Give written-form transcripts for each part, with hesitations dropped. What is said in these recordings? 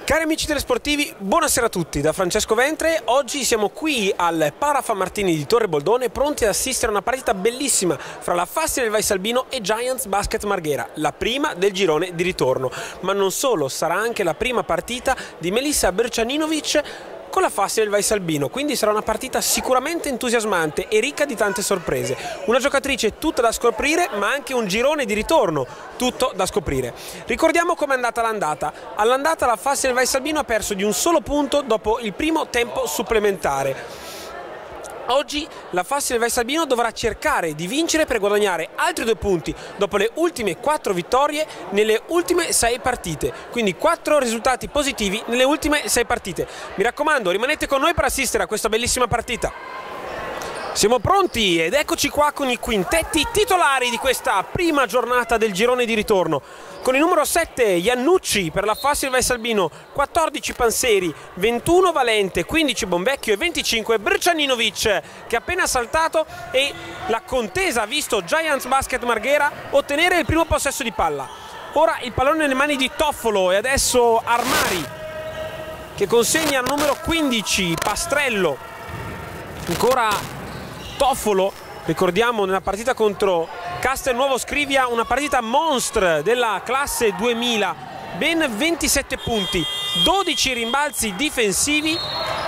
Cari amici telesportivi, buonasera a tutti da Francesco Ventre. Oggi siamo qui al Parafa Martini di Torre Boldone, pronti ad assistere a una partita bellissima fra la Fastine del Valsalbino e Giants Basket Marghera, la prima del girone di ritorno. Ma non solo, sarà anche la prima partita di Melissa Brčaninović con la Fastine del Valsalbino, quindi sarà una partita sicuramente entusiasmante e ricca di tante sorprese. Una giocatrice tutta da scoprire, ma anche un girone di ritorno tutto da scoprire. Ricordiamo com'è andata l'andata. All'andata la Fastine del Valsalbino ha perso di un solo punto dopo il primo tempo supplementare. Oggi la Fastine del Valsalbino dovrà cercare di vincere per guadagnare altri 2 punti dopo le ultime 4 vittorie nelle ultime 6 partite. Quindi 4 risultati positivi nelle ultime 6 partite. Mi raccomando, rimanete con noi per assistere a questa bellissima partita. Siamo pronti ed eccoci qua con i quintetti titolari di questa prima giornata del girone di ritorno. Con il numero 7 Iannucci per la Fastine del Valsalbino, 14 Panseri, 21 Valente, 15 Bonvecchio e 25 Brčaninović, che ha appena saltato, e la contesa ha visto Giants Basket Marghera ottenere il primo possesso di palla. Ora il pallone nelle mani di Toffolo e adesso Armari che consegna al numero 15 Pastrello. Ancora Toffolo, ricordiamo nella partita contro Castelnuovo Scrivia, una partita monstre della classe 2000, ben 27 punti, 12 rimbalzi difensivi,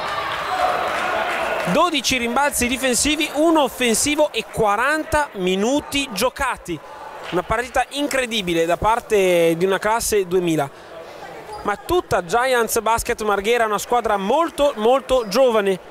1 offensivo e 40 minuti giocati. Una partita incredibile da parte di una classe 2000. Ma tutta Giants Basket Marghera è una squadra molto giovane.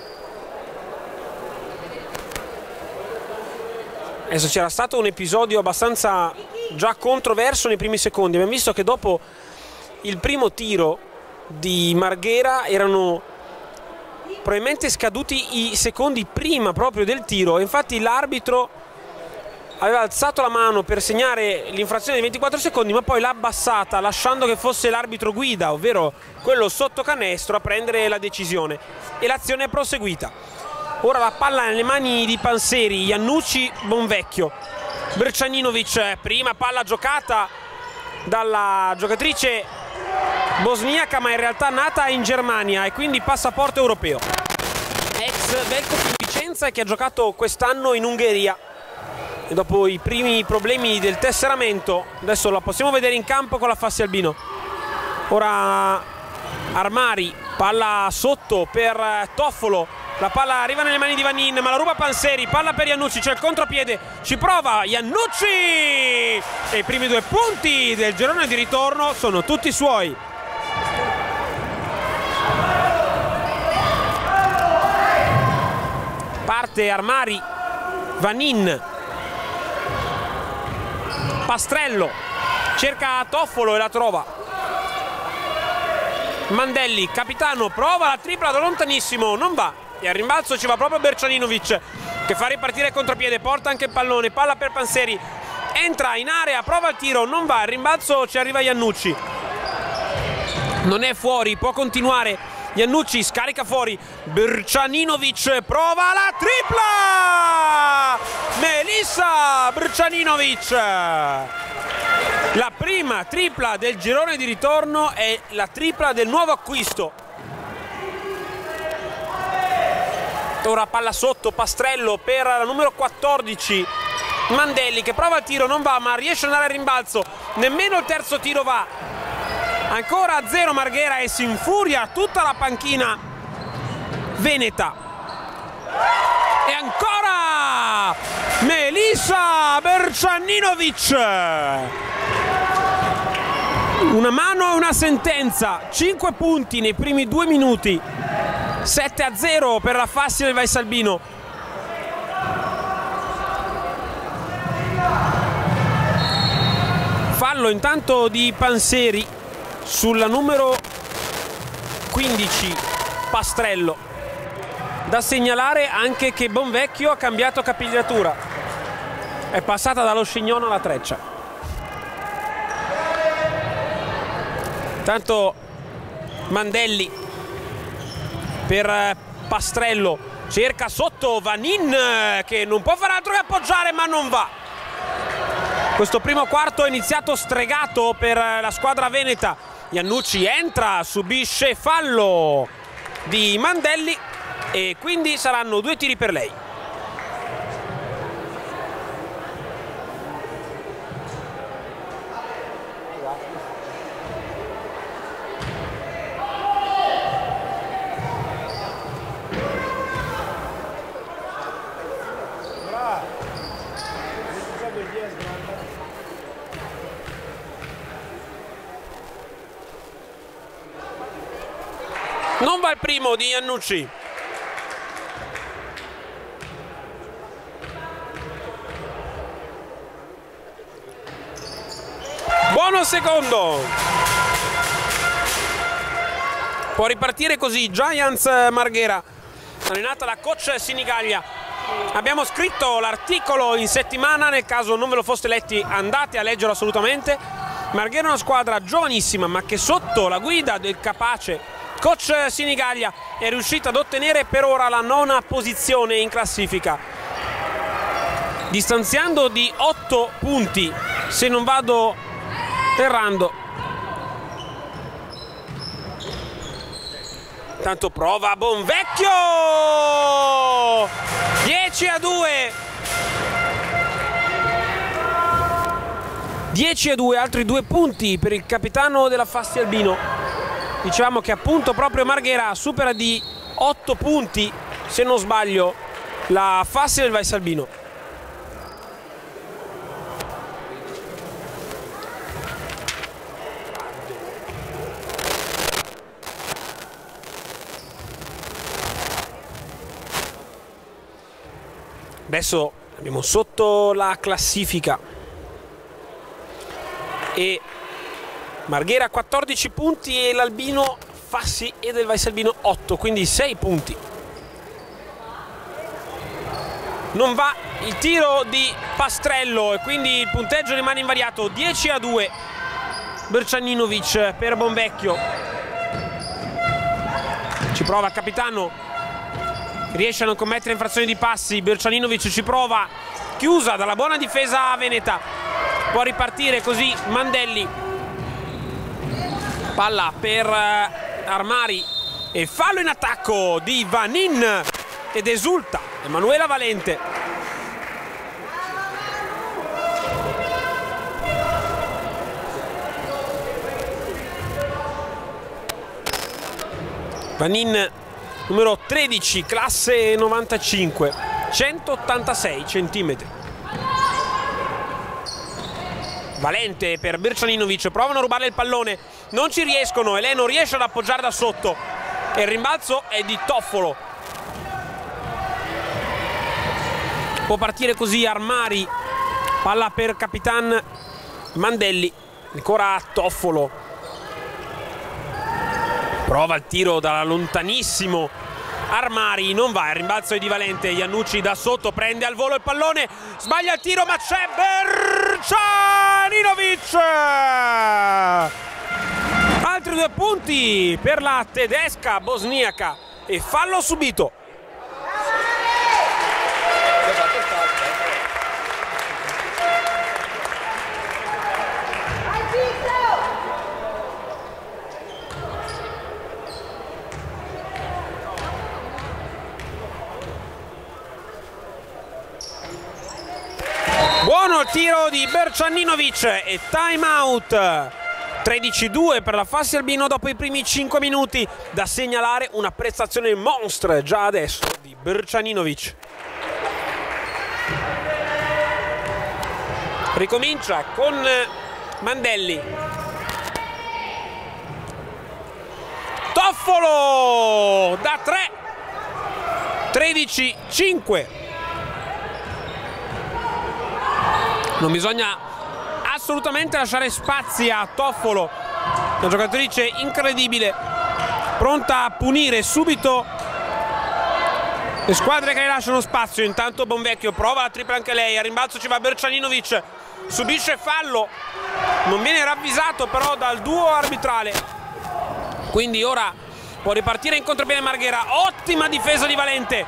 Adesso c'era stato un episodio abbastanza già controverso nei primi secondi. Abbiamo visto che dopo il primo tiro di Marghera erano probabilmente scaduti i secondi prima proprio del tiro. Infatti l'arbitro aveva alzato la mano per segnare l'infrazione di 24 secondi, ma poi l'ha abbassata lasciando che fosse l'arbitro guida, ovvero quello sotto canestro, a prendere la decisione. E l'azione è proseguita. Ora la palla nelle mani di Panseri, Iannucci, Bonvecchio, Brčaninović, prima palla giocata dalla giocatrice bosniaca ma in realtà nata in Germania e quindi passaporto europeo. Ex Velkovic Vicenza, che ha giocato quest'anno in Ungheria. E dopo i primi problemi del tesseramento adesso la possiamo vedere in campo con la Valsalbino. Ora Armari, palla sotto per Toffolo. La palla arriva nelle mani di Vanin, ma la ruba Panseri, palla per Iannucci, c'è il contropiede, ci prova Iannucci! E i primi 2 punti del girone di ritorno sono tutti suoi. Parte Armari, Vanin, Pastrello, cerca Toffolo e la trova. Mandelli, capitano, prova la tripla da lontanissimo, non va. E al rimbalzo ci va proprio Brčaninović, che fa ripartire il contropiede, porta anche il pallone, palla per Panseri, entra in area, prova il tiro, non va, al rimbalzo ci arriva Iannucci, non è fuori, può continuare. Iannucci scarica fuori, Brčaninović prova la tripla! Melissa Brčaninović! La prima tripla del girone di ritorno è la tripla del nuovo acquisto. Ora palla sotto, Pastrello per la numero 14 Mandelli, che prova il tiro, non va, ma riesce ad andare al rimbalzo, nemmeno il terzo tiro va. Ancora a 0 Marghera e si infuria tutta la panchina veneta. E ancora Melissa Brčaninović, una mano e una sentenza, 5 punti nei primi 2 minuti, 7-0 per la Fastine del Valsalbino. Fallo intanto di Panseri sulla numero 15 Pastrello. Da segnalare anche che Bonvecchio ha cambiato capigliatura, è passata dallo scignono alla treccia. Tanto Mandelli per Pastrello, cerca sotto Vanin, che non può fare altro che appoggiare ma non va. Questo primo quarto è iniziato stregato per la squadra veneta. Iannucci entra, subisce fallo di Mandelli e quindi saranno 2 tiri per lei. Non va il primo di Iannucci. Buono secondo. Può ripartire così Giants Marghera, allenata da coach Sinigaglia. Abbiamo scritto l'articolo in settimana, nel caso non ve lo foste letti andate a leggerlo assolutamente. Marghera è una squadra giovanissima ma che sotto la guida del capace coach Sinigaglia è riuscita ad ottenere per ora la 9ª posizione in classifica, distanziando di 8 punti se non vado errando. Tanto prova Bonvecchio, 10-2, 10-2, altri 2 punti per il capitano della Fasti Albino. Diciamo che appunto proprio Marghera supera di 8 punti, se non sbaglio, la Fasti del Valsalbino. Adesso abbiamo sotto la classifica e Marghera 14 punti e l'Albino Fassi e del Valsalbino 8, quindi 6 punti. Non va il tiro di Pastrello e quindi il punteggio rimane invariato, 10-2 Brčaninović per Bonvecchio. Ci prova Capitano, riesce a non commettere infrazioni di passi. Brčaninović ci prova, chiusa dalla buona difesa veneta. Può ripartire così Mandelli. Palla per Armari e fallo in attacco di Vanin ed esulta Emanuela Valente. Vanin numero 13, classe 95, 186 centimetri. Valente per Brčaninović, provano a rubare il pallone, non ci riescono e lei non riesce ad appoggiare da sotto e il rimbalzo è di Toffolo. Può partire così Armari, palla per Capitan Mandelli, ancora Toffolo, prova il tiro da lontanissimo Armari, non va, il rimbalzo è di Valente. Iannucci da sotto prende al volo il pallone, sbaglia il tiro ma c'è Brčaninović. Altri 2 punti per la tedesca bosniaca e fallo subito. Buono il tiro di Brčaninović e time out. 13-2 per la Fasti Albino dopo i primi 5 minuti. Da segnalare una prestazione monstre già adesso di Brčaninović. Ricomincia con Mandelli. Toffolo da 3. 13-5. Non bisogna assolutamente lasciare spazi a Toffolo, una giocatrice incredibile, pronta a punire subito le squadre che le lasciano spazio. Intanto Bonvecchio prova la tripla anche lei, a rimbalzo ci va Brčaninović, subisce fallo, non viene ravvisato però dal duo arbitrale, quindi ora può ripartire in contropiede Marghera. Ottima difesa di Valente,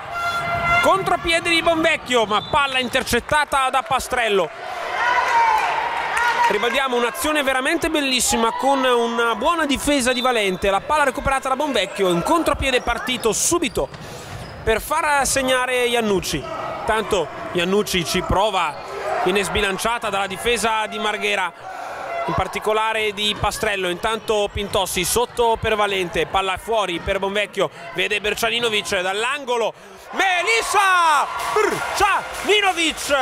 contropiede di Bonvecchio ma palla intercettata da Pastrello. Ribaldiamo un'azione veramente bellissima con una buona difesa di Valente, la palla recuperata da Bonvecchio, in contropiede partito subito per far segnare Iannucci. Tanto Iannucci ci prova, viene sbilanciata dalla difesa di Marghera, in particolare di Pastrello. Intanto Pintossi sotto per Valente, palla fuori per Bonvecchio, vede Bercianinovic dall'angolo, Melissa Bercianinovic!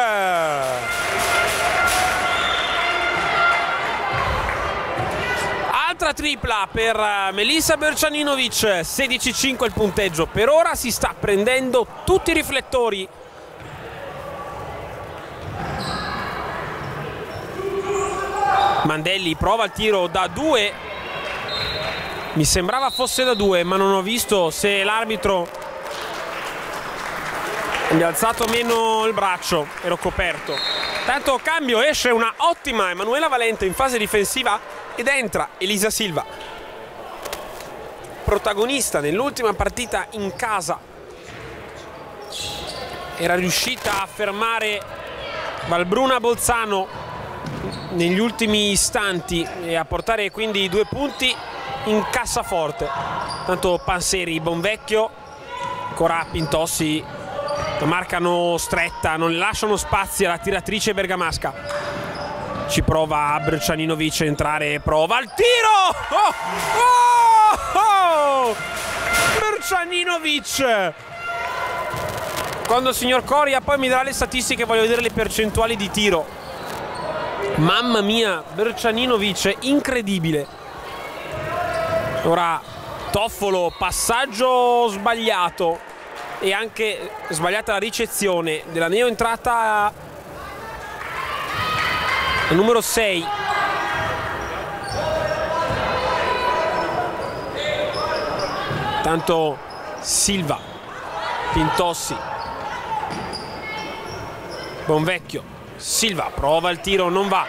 Altra tripla per Melissa Bercianinovic, 16-5 il punteggio. Per ora si sta prendendo tutti i riflettori. Mandelli prova il tiro da 2, mi sembrava fosse da 2, ma non ho visto se l'arbitro gli ha alzato meno il braccio, ero coperto. Tanto cambio, esce una ottima Emanuela Valente in fase difensiva ed entra Elisa Silva, protagonista nell'ultima partita in casa. Era riuscita a fermare Valbruna Bolzano negli ultimi istanti e a portare quindi 2 punti in cassaforte. Tanto Panseri, Bonvecchio, ancora Pintossi, la marcano stretta, non lasciano spazi alla tiratrice bergamasca. Ci prova Bercianinovic a entrare, prova il tiro! Bercianinovic! Quando il signor Coria poi mi darà le statistiche, voglio vedere le percentuali di tiro. Mamma mia, Bercianinovic, incredibile. Ora Toffolo, passaggio sbagliato e anche sbagliata la ricezione della neoentrata numero 6. Tanto Silva, Pintossi, Bonvecchio, Silva prova il tiro, non va.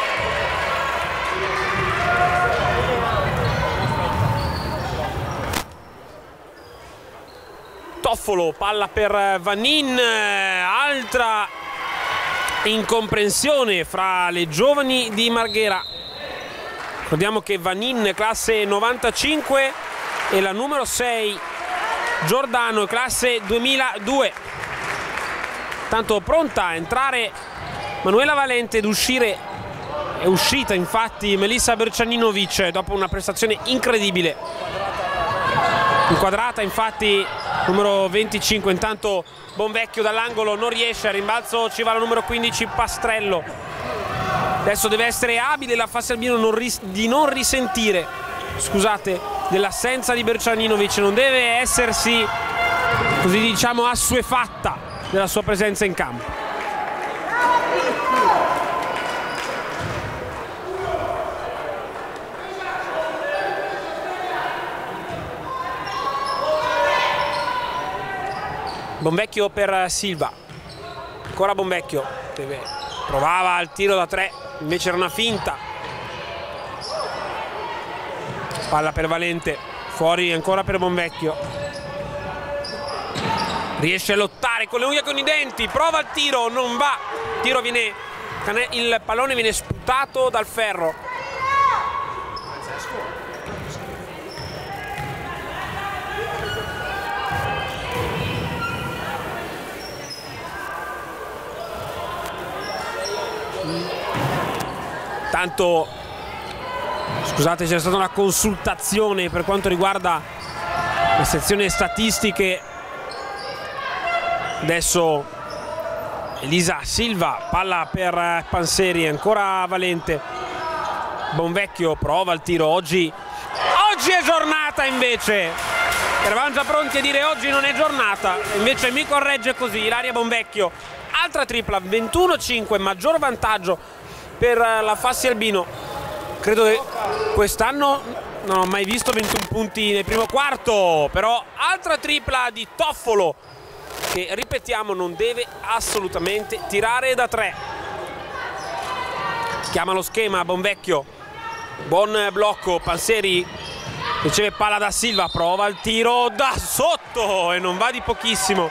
Toffolo, palla per Vanin, altra incomprensione fra le giovani di Marghera. Ricordiamo che Vanin classe 95 e la numero 6 Giordano classe 2002. Tanto pronta a entrare Manuela Valente ed uscire, è uscita infatti Melissa Bercianinovic dopo una prestazione incredibile. Inquadrata infatti numero 25, intanto Bonvecchio dall'angolo non riesce, a rimbalzo ci va la numero 15 Pastrello. Adesso deve essere abile la Fassalbino di non risentire, scusate, dell'assenza di Bercianinovic, non deve essersi, così diciamo, assuefatta della sua presenza in campo. Bonvecchio per Silva, ancora Bonvecchio, provava il tiro da 3, invece era una finta. Palla per Valente, fuori ancora per Bonvecchio. Riesce a lottare con le unghie e con i denti, prova il tiro, non va. Il pallone viene sputato dal ferro. Tanto, scusate, c'è stata una consultazione per quanto riguarda la sezione statistiche. Adesso Elisa Silva, palla per Panseri, ancora Valente. Bonvecchio prova il tiro, oggi è giornata invece. Eravamo già pronti a dire oggi non è giornata, invece mi corregge così Ilaria Bonvecchio. Altra tripla, 21-5, maggior vantaggio per la Fassalbino. Credo che quest'anno non ho mai visto 21 punti nel primo quarto, però altra tripla di Toffolo che, ripetiamo, non deve assolutamente tirare da 3. Chiama lo schema Bonvecchio, buon blocco, Panseri riceve palla da Silva, prova il tiro da sotto e non va di pochissimo.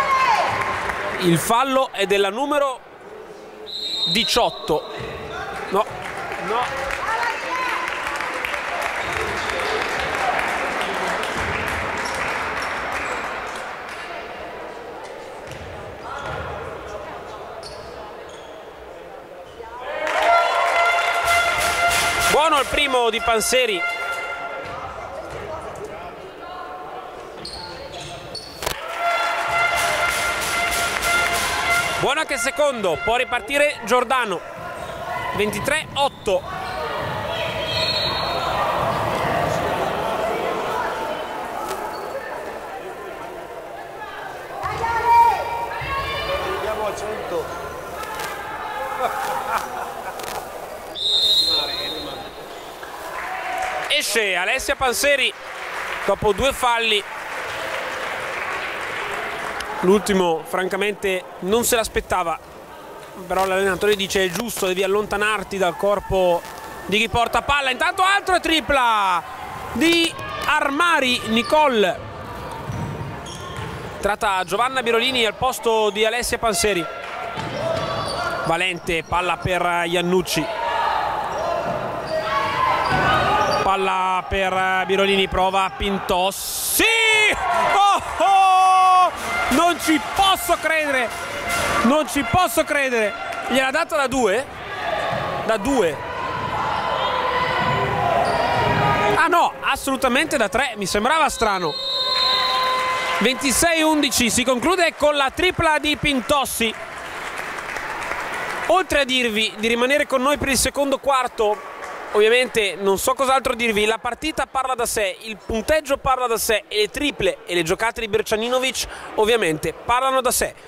Il fallo è della numero 18, No. Buono il primo di Panseri. Buono anche il secondo, può ripartire Giordano. 23-8. Andiamo a 100. Esce Alessia Panseri dopo 2 falli. L'ultimo francamente non se l'aspettava, però l'allenatore dice è giusto, devi allontanarti dal corpo di chi porta palla. Intanto altra tripla di Armari Nicole. Tratta Giovanna Birolini al posto di Alessia Panseri. Valente, palla per Iannucci. Palla per Birolini, prova Pintossi. Oh, oh! Non ci posso credere. Non ci posso credere. Gliel'ha data da 2? Da 2. Ah no, assolutamente da 3. Mi sembrava strano. 26-11. Si conclude con la tripla di Pintossi. Oltre a dirvi di rimanere con noi per il secondo quarto, ovviamente non so cos'altro dirvi, la partita parla da sé, il punteggio parla da sé e le triple e le giocate di Berčaninović ovviamente parlano da sé.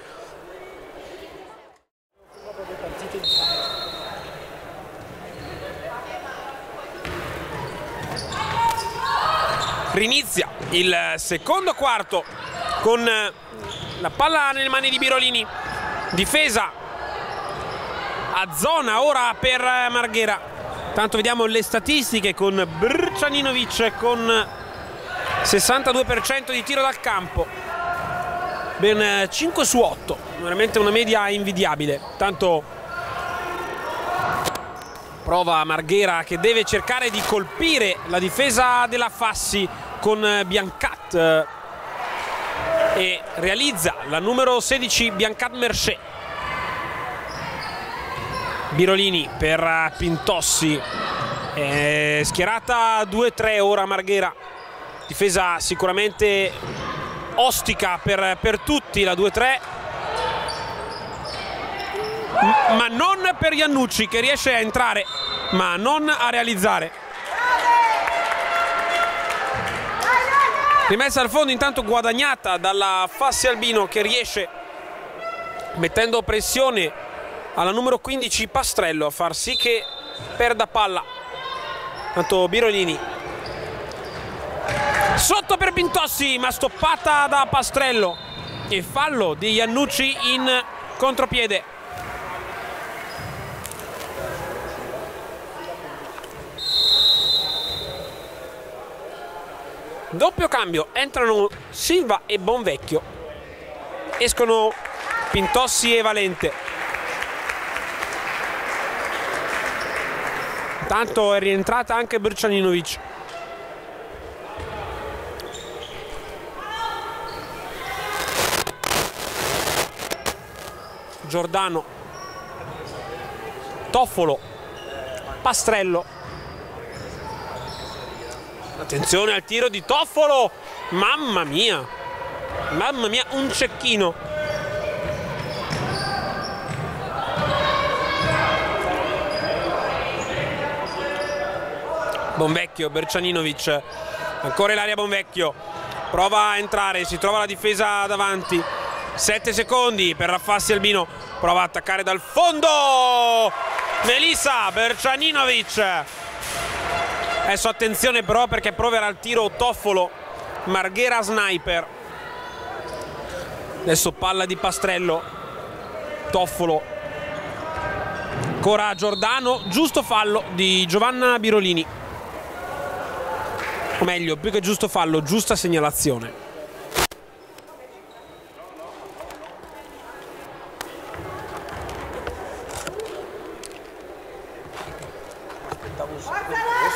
Rinizia il secondo quarto con la palla nelle mani di Birolini, difesa a zona ora per Marghera. Tanto vediamo le statistiche con Berčaninović con 62% di tiro dal campo, ben 5 su 8, veramente una media invidiabile. Tanto prova Marghera che deve cercare di colpire la difesa della Fassi con Biancat e realizza la numero 16 Biancat Mercé. Birolini per Pintossi, schierata 2-3 ora Marghera, difesa sicuramente ostica per tutti la 2-3, ma non per Iannucci che riesce a entrare ma non a realizzare. Rimessa al fondo intanto guadagnata dalla Fassi Albino che riesce, mettendo pressione alla numero 15 Pastrello, a far sì che perda palla. Tanto Birolini sotto per Pintossi, ma stoppata da Pastrello e fallo di Iannucci in contropiede. Doppio cambio, entrano Silva e Bonvecchio, escono Pintossi e Valente. Tanto è rientrata anche Berčaninović. Giordano, Toffolo, Pastrello. Attenzione al tiro di Toffolo. Mamma mia, un cecchino. Bonvecchio, Berčaninović, ancora in area Bonvecchio, prova a entrare, si trova la difesa davanti, 7 secondi per la Fassi Albino, prova a attaccare dal fondo, Melissa Berčaninović. Adesso attenzione però perché proverà il tiro Toffolo, Marghera sniper. Adesso palla di Pastrello, Toffolo, ancora Giordano, giusto fallo di Giovanna Birolini. O meglio, più che giusto fallo, giusta segnalazione.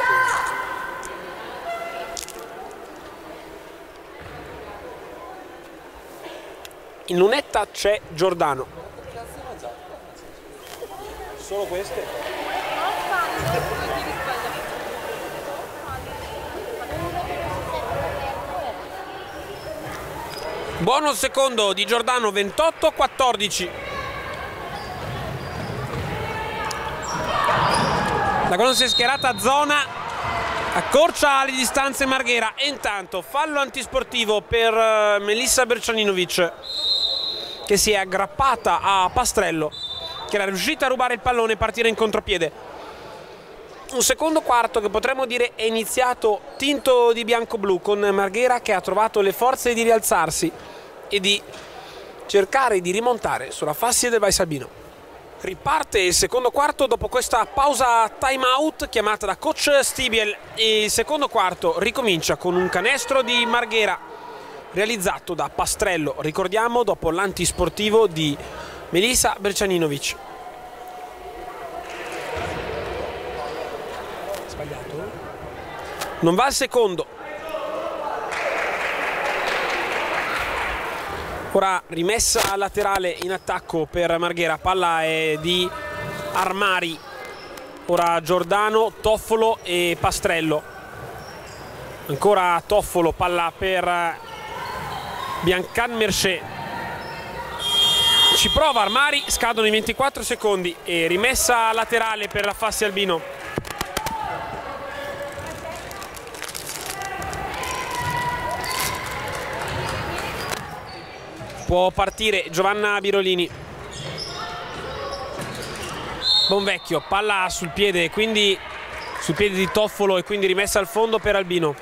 In lunetta c'è Giordano. Solo queste? Buono il secondo di Giordano, 28-14. Da quando si è schierata a zona accorcia le distanze Marghera. E intanto fallo antisportivo per Melissa Bercianinovic, che si è aggrappata a Pastrello, che era riuscita a rubare il pallone e partire in contropiede. Un secondo quarto che potremmo dire è iniziato tinto di bianco-blu, con Marghera che ha trovato le forze di rialzarsi e di cercare di rimontare sulla fascia del Valsalbino. Riparte il secondo quarto dopo questa pausa time out chiamata da coach Stibiel, e il secondo quarto ricomincia con un canestro di Marghera realizzato da Pastrello, ricordiamo dopo l'antisportivo di Melissa Bercianinovic. Sbagliato? Non va al secondo. Ora rimessa laterale in attacco per Marghera, palla è di Armari. Ora Giordano, Toffolo e Pastrello. Ancora Toffolo, palla per Biancan Mercé. Ci prova Armari, scadono i 24 secondi e rimessa laterale per la Fassi Albino. Può partire Giovanna Birolini. Bonvecchio, palla sul piede, quindi sul piede di Toffolo, e quindi rimessa al fondo per Albino.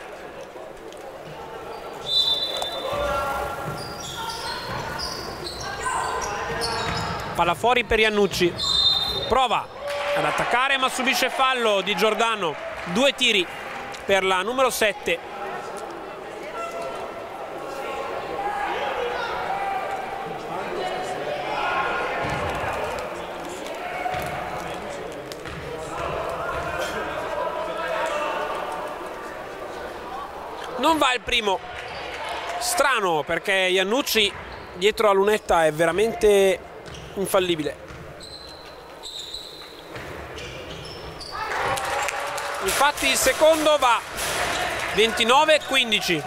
Palla fuori per Iannucci. Prova ad attaccare ma subisce fallo di Giordano. 2 tiri per la numero 7. Non va il primo. Strano, perché Iannucci dietro la lunetta è veramente infallibile. Infatti il secondo va. 29-15.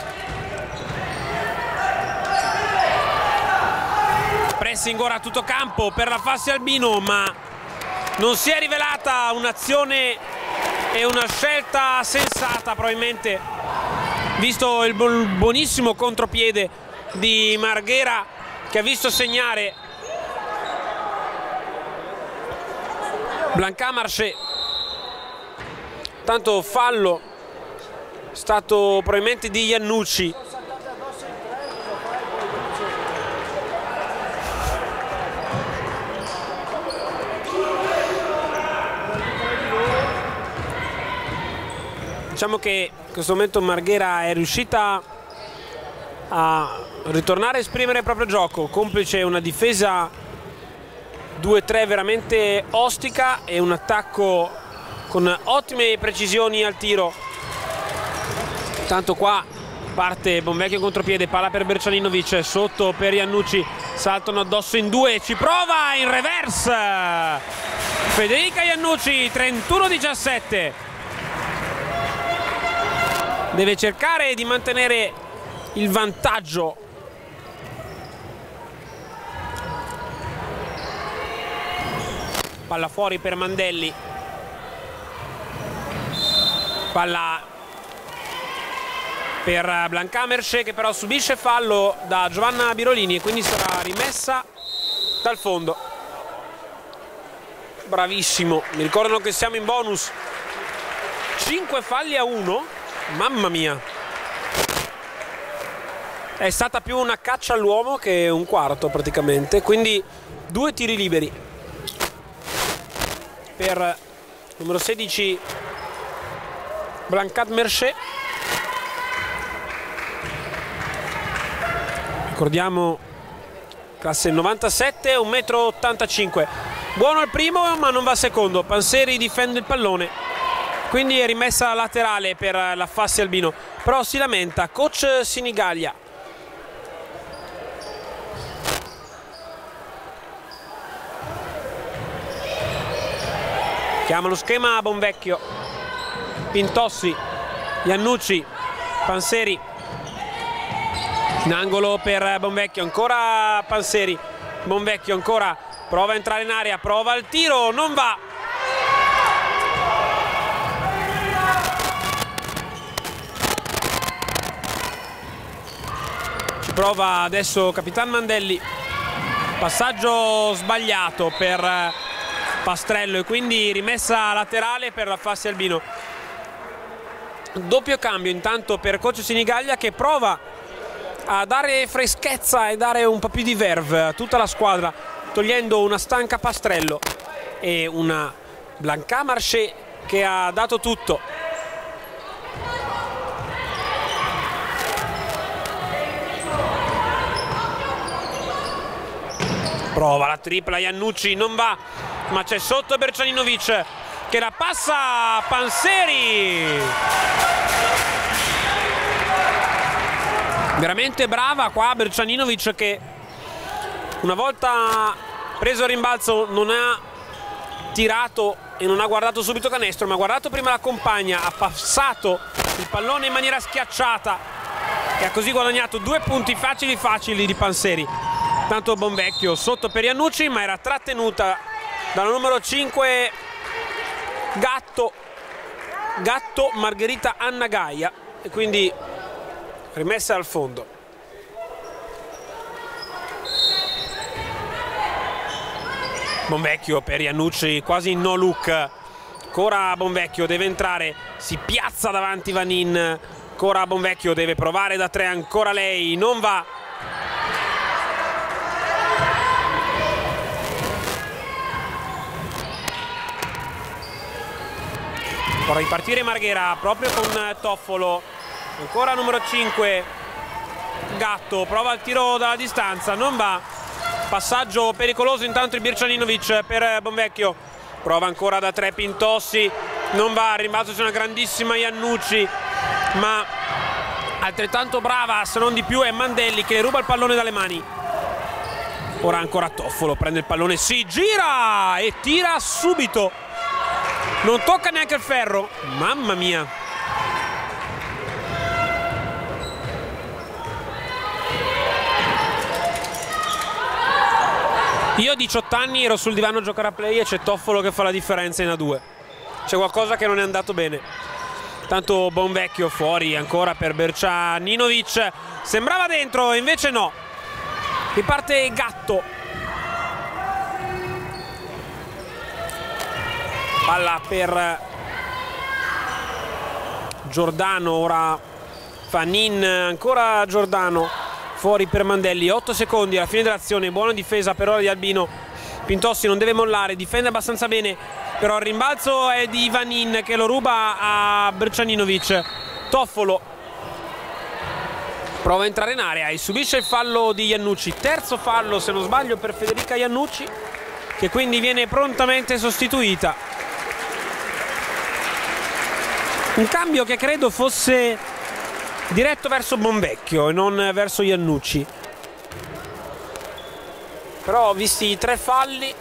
Pressing ora a tutto campo per la Fassi Albino, ma non si è rivelata un'azione e una scelta sensata, probabilmente, visto il buonissimo contropiede di Marghera, che ha visto segnare Blanca Marché. Tanto fallo stato probabilmente di Iannucci. Diciamo che in questo momento Marghera è riuscita a ritornare a esprimere il proprio gioco, complice una difesa 2-3 veramente ostica e un attacco con ottime precisioni al tiro. Tanto qua parte Bonvecchio contropiede, palla per Bercianinovic, sotto per Iannucci, saltano addosso in due, ci prova in reverse Federica Iannucci. 31-17. Deve cercare di mantenere il vantaggio. Palla fuori per Mandelli. Palla per Blanca Mercé, che però subisce fallo da Giovanna Birolini e quindi sarà rimessa dal fondo. Bravissimo, mi ricordano che siamo in bonus. 5 falli a 1. Mamma mia, è stata più una caccia all'uomo che un quarto praticamente, quindi 2 tiri liberi per numero 16 Blancat Mercé. Ricordiamo classe 97, 1,85 m. Buono il primo ma non va al secondo. Panseri difende il pallone quindi è rimessa laterale per la Fassi Albino, però si lamenta coach Sinigaglia. Chiama lo schema a Bonvecchio, Pintossi, Iannucci, Panseri, in angolo per Bonvecchio, ancora Panseri, Bonvecchio ancora, prova a entrare in area, prova il tiro, non va. Ci prova adesso Capitan Mandelli, passaggio sbagliato per Pastrello e quindi rimessa laterale per la Fassi Albino. Doppio cambio intanto per coach Sinigaglia, che prova a dare freschezza e dare un po' più di verve a tutta la squadra, togliendo una stanca Pastrello e una Blanca Marché che ha dato tutto. Prova la tripla Iannucci, non va, ma c'è sotto Bercianinovic che la passa a Panseri. Veramente brava qua Bercianinovic, che una volta preso il rimbalzo non ha tirato e non ha guardato subito canestro, ma ha guardato prima la compagna, ha passato il pallone in maniera schiacciata e ha così guadagnato 2 punti facili di Panseri. Tanto Bonvecchio sotto per Iannucci, ma era trattenuta dalla numero 5 Gatto Margherita Annagaia e quindi rimessa al fondo. Bonvecchio per Iannucci, quasi no look, ancora Bonvecchio deve entrare, si piazza davanti Vanin, ancora Bonvecchio deve provare da 3, ancora lei, non va. Può ripartire Marghera proprio con Toffolo, ancora numero 5 Gatto, prova il tiro dalla distanza, non va, passaggio pericoloso intanto il Bercianinovic per Bonvecchio, prova ancora da 3 Pintossi, non va, al rimbalzo c'è una grandissima Iannucci, ma altrettanto brava se non di più è Mandelli che le ruba il pallone dalle mani. Ora ancora Toffolo, prende il pallone, si gira e tira subito, non tocca neanche il ferro, mamma mia. Io a 18 anni ero sul divano a giocare a play e c'è Toffolo che fa la differenza in A2. C'è qualcosa che non è andato bene. Tanto Bonvecchio fuori ancora per Bercianinovic, sembrava dentro invece no. Riparte Gatto, palla per Giordano, ora Vanin, ancora Giordano, fuori per Mandelli, 8 secondi alla fine dell'azione, buona difesa per ora di Albino. Pintossi non deve mollare, difende abbastanza bene, però il rimbalzo è di Vanin che lo ruba a Bercianinovic. Toffolo prova a entrare in area e subisce il fallo di Iannucci, terzo fallo se non sbaglio per Federica Iannucci, che quindi viene prontamente sostituita. Un cambio che credo fosse diretto verso Bonvecchio e non verso Iannucci, però visti i 3 falli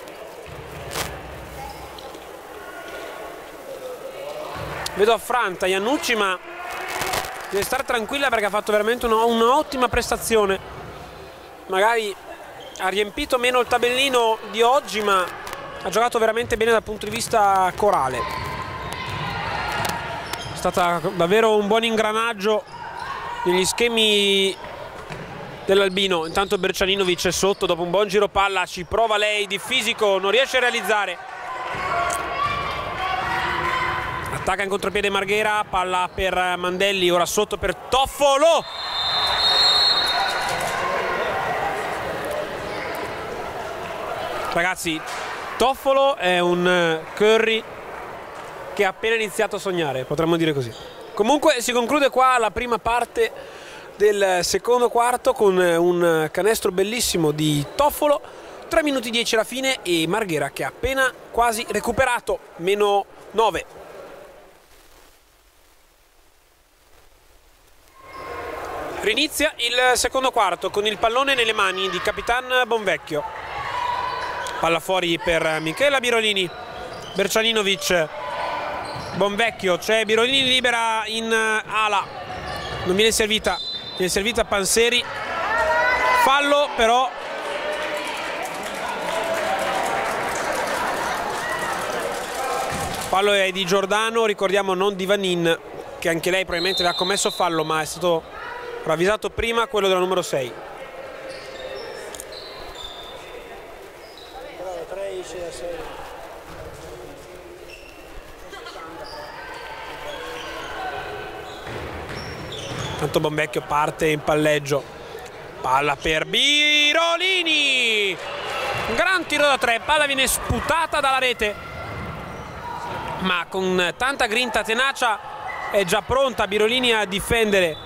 vedo affranta Iannucci, ma deve stare tranquilla perché ha fatto veramente un'ottima prestazione. Magari ha riempito meno il tabellino di oggi, ma ha giocato veramente bene dal punto di vista corale. È stata davvero un buon ingranaggio negli schemi dell'Albino. Intanto Bercianinovic è sotto dopo un buon giro palla, ci prova lei di fisico, non riesce a realizzare. Attacca in contropiede Marghera, palla per Mandelli, ora sotto per Toffolo. Ragazzi, Toffolo è un Curry che ha appena iniziato a sognare, potremmo dire così. Comunque si conclude qua la prima parte del secondo quarto con un canestro bellissimo di Toffolo, 3 minuti 10 alla fine e Marghera che ha appena quasi recuperato, -9. Rinizia il secondo quarto con il pallone nelle mani di Capitan Bonvecchio. Palla fuori per Michela Birolini. Bercianinovic. Bonvecchio, c'è Birolini libera in ala. Non viene servita Panseri. Fallo però. Fallo è di Giordano, ricordiamo non di Vanin, che anche lei probabilmente aveva commesso fallo, ma è stato ravvisato prima quello della numero 6. Tanto Bonvecchio parte in palleggio. Palla per Birolini. Gran tiro da 3, palla viene sputata dalla rete. Ma con tanta grinta, tenacia, è già pronta Birolini a difendere.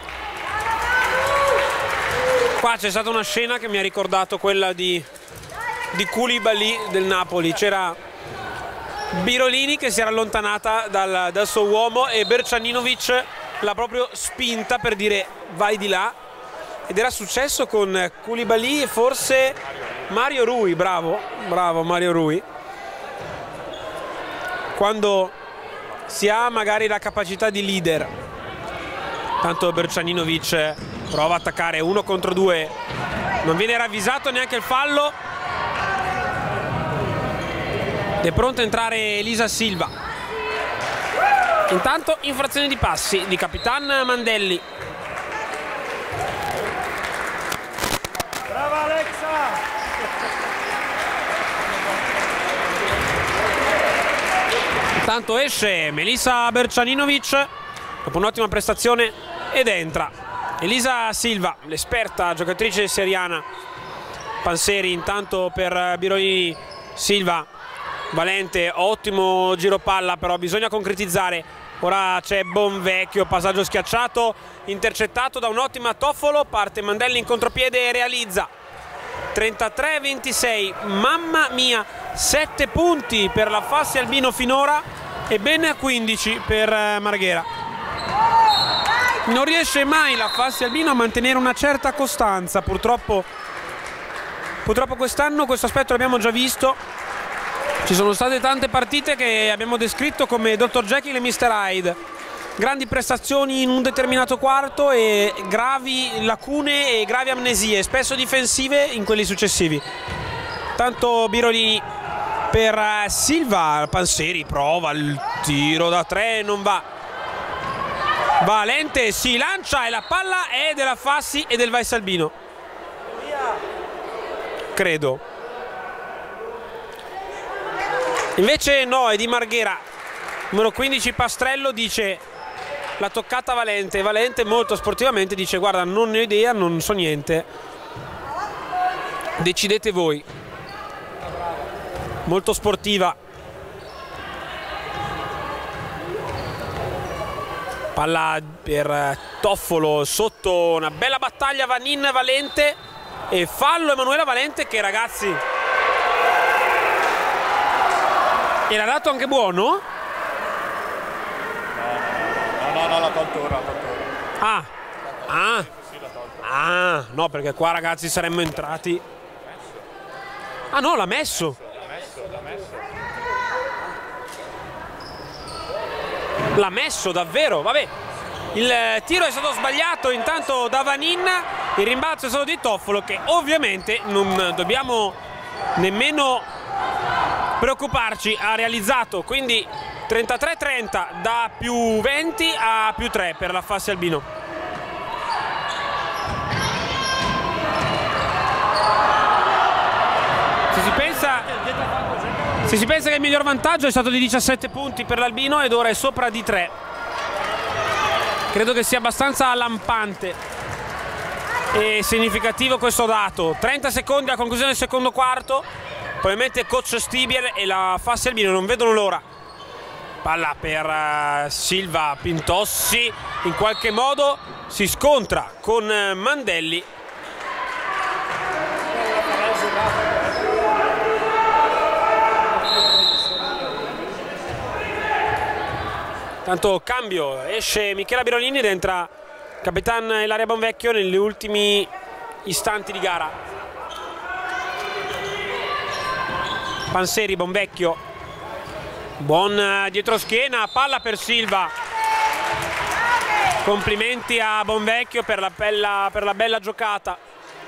Qua c'è stata una scena che mi ha ricordato quella di Koulibaly del Napoli. C'era Birolini che si era allontanata dal suo uomo e Bercianinovic l'ha proprio spinta per dire vai di là. Ed era successo con Koulibaly e forse Mario Rui, bravo Mario Rui. Quando si ha magari la capacità di leader. Tanto Bercianinovic prova a attaccare 1 contro 2, non viene ravvisato neanche il fallo. È pronta a entrare Elisa Silva. Intanto infrazione di passi di Capitan Mandelli. Brava Alexa! Intanto esce Melissa Bercianinovic dopo un'ottima prestazione ed entra Elisa Silva, l'esperta giocatrice seriana. Panseri intanto per Birolini. Silva, Valente, ottimo giro palla, però bisogna concretizzare. Ora c'è Bonvecchio, passaggio schiacciato, intercettato da un'ottima Toffolo. Parte Mandelli in contropiede e realizza 33-26. Mamma mia, 7 punti per la Fassi Albino finora e ben 15 per Marghera. Non riesce mai la Fassi Albino a mantenere una certa costanza. Purtroppo quest'anno questo aspetto l'abbiamo già visto. Ci sono state tante partite che abbiamo descritto come Dr. Jekyll e Mr. Hyde. Grandi prestazioni in un determinato quarto e gravi lacune e gravi amnesie, spesso difensive in quelli successivi. Tanto Birolini per Silva. Panseri prova il tiro da 3, non va. Valente si lancia e la palla è della Fassi e del Valsalbino, credo. Invece no, è di Marghera. Numero 15 Pastrello dice l'ha toccata Valente. Valente molto sportivamente dice guarda, non ne ho idea, non so niente, decidete voi. Molto sportiva. Palla per Toffolo, sotto una bella battaglia Vanin Valente e fallo Emanuela Valente che, ragazzi, era dato anche buono? No, l'ha tolto ora. No, perché qua, ragazzi, saremmo entrati. Ah no, l'ha messo. L'ha messo davvero, vabbè. Il tiro è stato sbagliato intanto da Vanin. Il rimbalzo è stato di Toffolo, che ovviamente non dobbiamo nemmeno preoccuparci, ha realizzato. Quindi 33-30 da più 20 a più 3 per la Fassi Albino. Se si pensa che il miglior vantaggio è stato di 17 punti per l'Albino ed ora è sopra di 3, credo che sia abbastanza lampante e significativo questo dato. 30 secondi alla conclusione del secondo quarto, probabilmente coach Stibier e la Fassi Albino non vedono l'ora. Palla per Silva, Pintossi in qualche modo si scontra con Mandelli. Tanto cambio, esce Michela Birolini ed entra Capitan Ilaria Bonvecchio negli ultimi istanti di gara. Panseri, Bonvecchio, buon dietroschiena, palla per Silva. Complimenti a Bonvecchio per la bella giocata.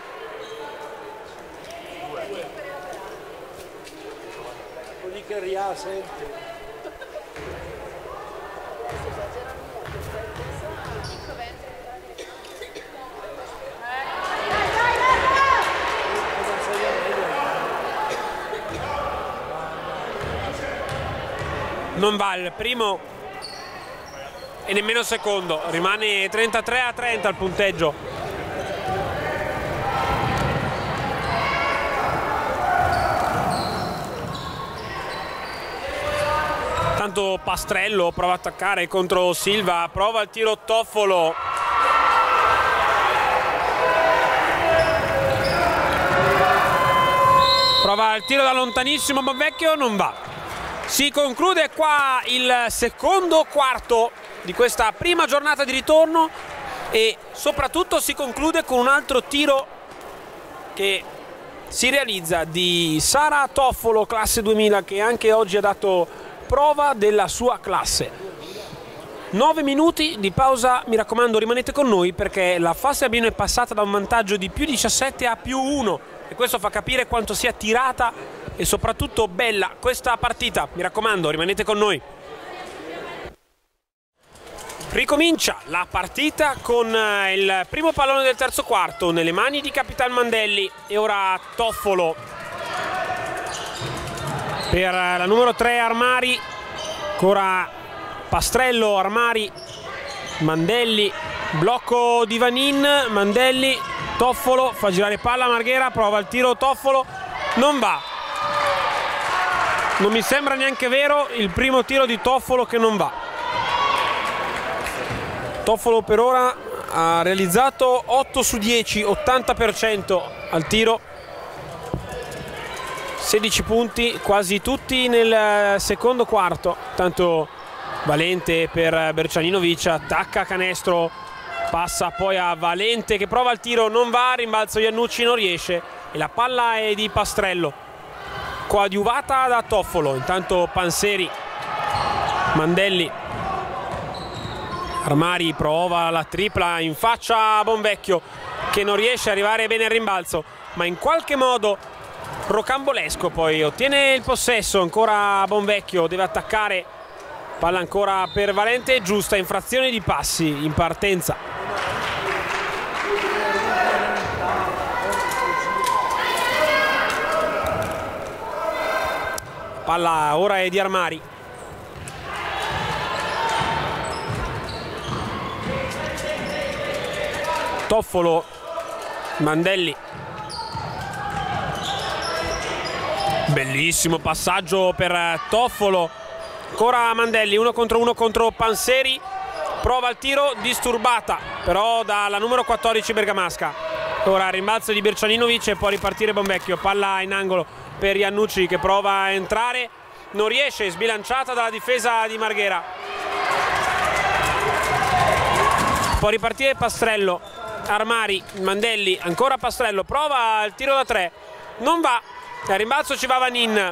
Non va il primo e nemmeno il secondo, rimane 33-30 il punteggio. Tanto Pastrello prova a attaccare contro Silva, prova il tiro Toffolo. Prova il tiro da lontanissimo Bonvecchio, non va. Si conclude qua il secondo quarto di questa prima giornata di ritorno e soprattutto si conclude con un altro tiro che si realizza di Sara Toffolo, classe 2000, che anche oggi ha dato prova della sua classe. 9 minuti di pausa, mi raccomando rimanete con noi perché la Fassa Albino è passata da un vantaggio di più 17 a più 1 e questo fa capire quanto sia tirata e soprattutto bella questa partita. Mi raccomando, rimanete con noi. Ricomincia la partita con il primo pallone del terzo quarto nelle mani di Capitan Mandelli e ora Toffolo per la numero 3 Armari, ancora Pastrello, Armari, Mandelli, blocco di Vanin, Mandelli, Toffolo, fa girare palla Marghera, prova il tiro Toffolo, non va. Non mi sembra neanche vero il primo tiro di Toffolo che non va. Toffolo per ora ha realizzato 8 su 10, 80% al tiro, 16 punti, quasi tutti nel secondo quarto. Tanto Valente per Bercianinovic, attacca canestro, passa poi a Valente che prova il tiro, non va, rimbalzo Iannucci, non riesce e la palla è di Pastrello, coadiuvata da Toffolo. Intanto Panseri, Mandelli, Armari prova la tripla in faccia a Bonvecchio che non riesce a arrivare bene al rimbalzo, ma in qualche modo rocambolesco poi ottiene il possesso. Ancora Bonvecchio deve attaccare, palla ancora per Valente, giusta infrazione di passi in partenza. Palla ora è di Armari. Toffolo, Mandelli. Bellissimo passaggio per Toffolo. Ancora Mandelli, 1 contro Panseri. Prova il tiro, disturbata però dalla numero 14 bergamasca. Ora rimbalzo di Bercianinovic e può ripartire Bonvecchio. Palla in angolo per Iannucci che prova a entrare, non riesce, sbilanciata dalla difesa di Marghera. Può ripartire Pastrello, Armari, Mandelli, ancora Pastrello, prova il tiro da 3, non va, al rimbalzo ci va Vanin.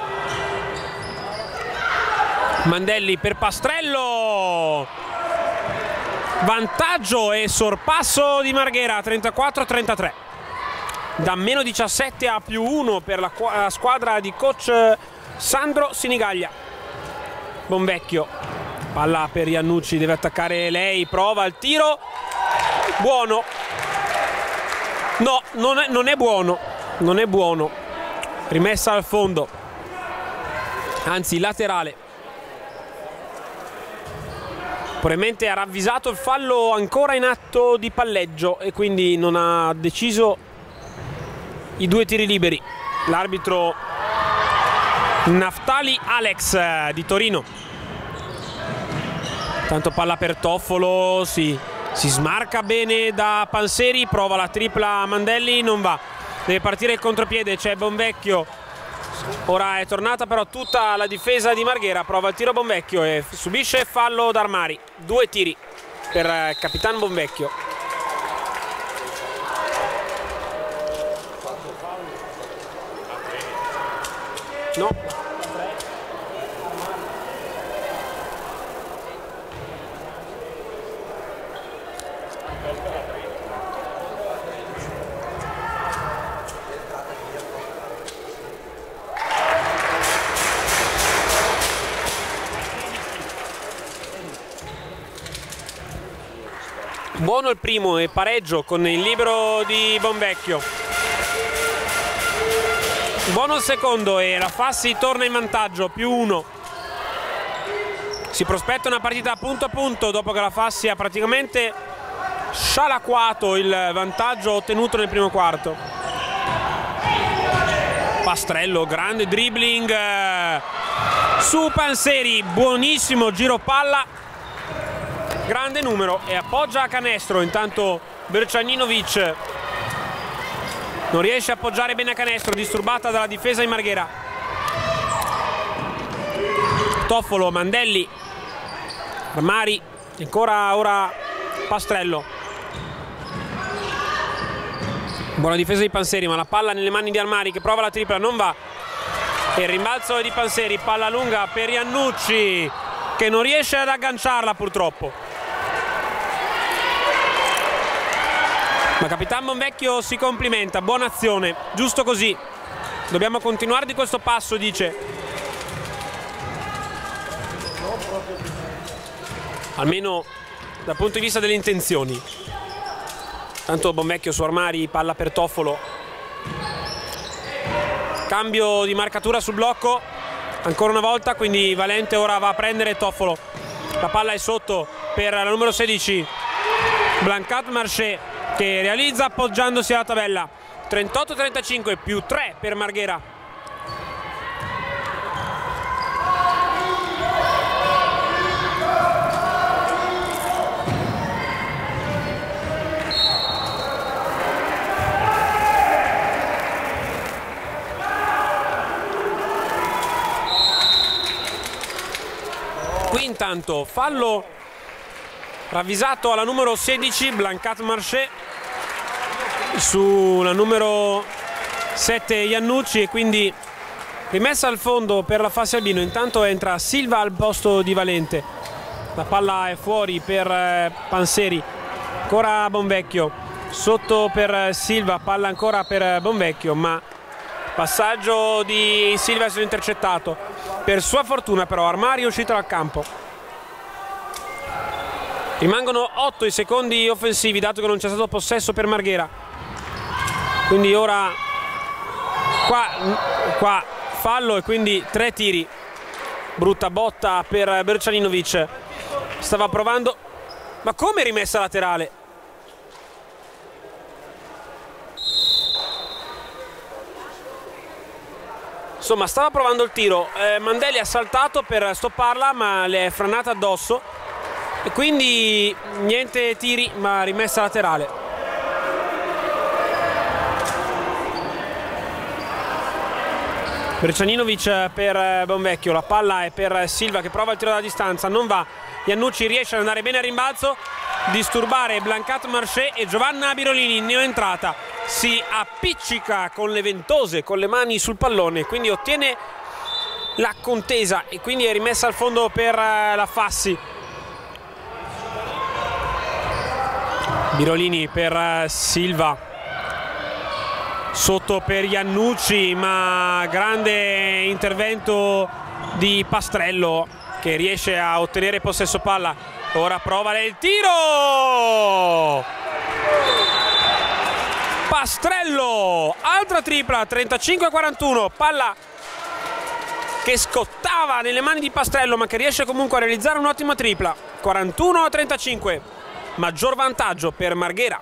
Mandelli per Pastrello, vantaggio e sorpasso di Marghera, 34-33. Da meno 17 a più 1 per la squadra di coach Sandro Sinigaglia. Bonvecchio, palla per Iannucci, deve attaccare lei, prova il tiro, buono, no, non è buono, non è buono, rimessa al fondo, anzi laterale. Probabilmente ha ravvisato il fallo ancora in atto di palleggio e quindi non ha deciso i 2 tiri liberi. L'arbitro Naftali Alex di Torino. Tanto palla per Toffolo, si smarca bene da Panseri, prova la tripla Mandelli, non va, deve partire il contropiede, c'è Bonvecchio, ora è tornata però tutta la difesa di Marghera, prova il tiro Bonvecchio e subisce fallo d'Armari. 2 tiri per Capitan Bonvecchio. No. Buono il primo e pareggio con il libero di Bonvecchio. Buono il secondo e la Fassi torna in vantaggio, +1. Si prospetta una partita punto a punto dopo che la Fassi ha praticamente scialacquato il vantaggio ottenuto nel primo quarto. Pastrello, grande dribbling su Panseri, buonissimo giro palla, grande numero e appoggia a canestro. Intanto Brčaninović non riesce a appoggiare bene a canestro, disturbata dalla difesa di Marghera. Toffolo, Mandelli, Armari, ancora ora Pastrello. Buona difesa di Panseri, ma la palla nelle mani di Armari che prova la tripla, non va. E il rimbalzo è di Panseri, palla lunga per Iannucci che non riesce ad agganciarla purtroppo. Ma Capitan Bonvecchio si complimenta, buona azione, giusto così. Dobbiamo continuare di questo passo, dice. Almeno dal punto di vista delle intenzioni. Tanto Bonvecchio su Armari, palla per Toffolo. Cambio di marcatura sul blocco, ancora una volta, quindi Valente ora va a prendere Toffolo. La palla è sotto per la numero 16, Blancat Marché, che realizza appoggiandosi alla tabella. 38-35, +3 per Marghera. Qui intanto fallo ravvisato alla numero 16, Blancat Marché, sulla numero 7 Iannucci, e quindi rimessa al fondo per la Fassi Albino. Intanto entra Silva al posto di Valente. La palla è fuori per Panseri, ancora Bonvecchio sotto per Silva, palla ancora per Bonvecchio, ma passaggio di Silva è stato intercettato. Per sua fortuna però Armari è uscito dal campo. Rimangono 8 i secondi offensivi, dato che non c'è stato possesso per Marghera. Quindi ora qua fallo e quindi 3 tiri. Brutta botta per Brčaninović. Stava provando, ma come rimessa laterale? Insomma, stava provando il tiro, Mandelli ha saltato per stopparla, ma le è franata addosso e quindi niente tiri, ma rimessa laterale. Brčaninović per Bonvecchio, la palla è per Silva che prova il tiro da distanza, non va. Iannucci riesce ad andare bene al rimbalzo, disturbare Blancat Marché e Giovanna Birolini, neoentrata, si appiccica con le ventose, con le mani sul pallone, quindi ottiene la contesa e quindi è rimessa al fondo per la Fassi. Birolini per Silva, sotto per Iannucci, ma grande intervento di Pastrello che riesce a ottenere possesso palla. Ora prova il tiro, Pastrello, altra tripla, 35-41, palla che scottava nelle mani di Pastrello ma che riesce comunque a realizzare un'ottima tripla. 41-35, maggior vantaggio per Marghera.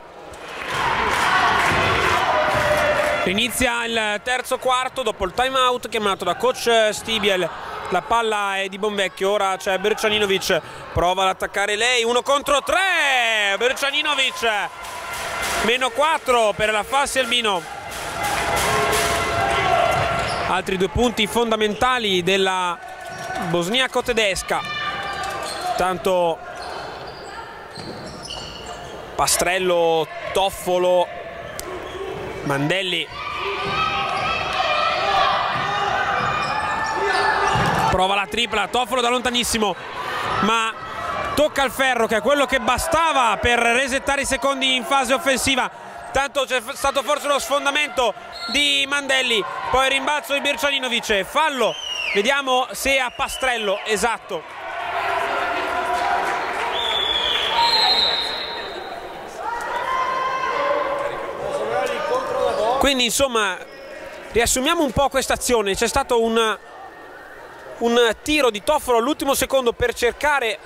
Inizia il terzo quarto dopo il time out chiamato da coach Stibiel. La palla è di Bonvecchio, ora c'è Brčaninović, prova ad attaccare lei, 1 contro 3, Brčaninović, -4 per la Fassi Albino. Altri 2 punti fondamentali della bosniaco tedesca. Tanto Pastrello, Toffolo, Mandelli. Prova la tripla, Toffolo da lontanissimo, ma tocca al ferro, che è quello che bastava per resettare i secondi in fase offensiva. Tanto c'è stato forse uno sfondamento di Mandelli, poi rimbalzo di Birčaninović, fallo, vediamo se a Pastrello, esatto. Quindi insomma riassumiamo un po' questa azione. C'è stato un tiro di Toffolo all'ultimo secondo per cercare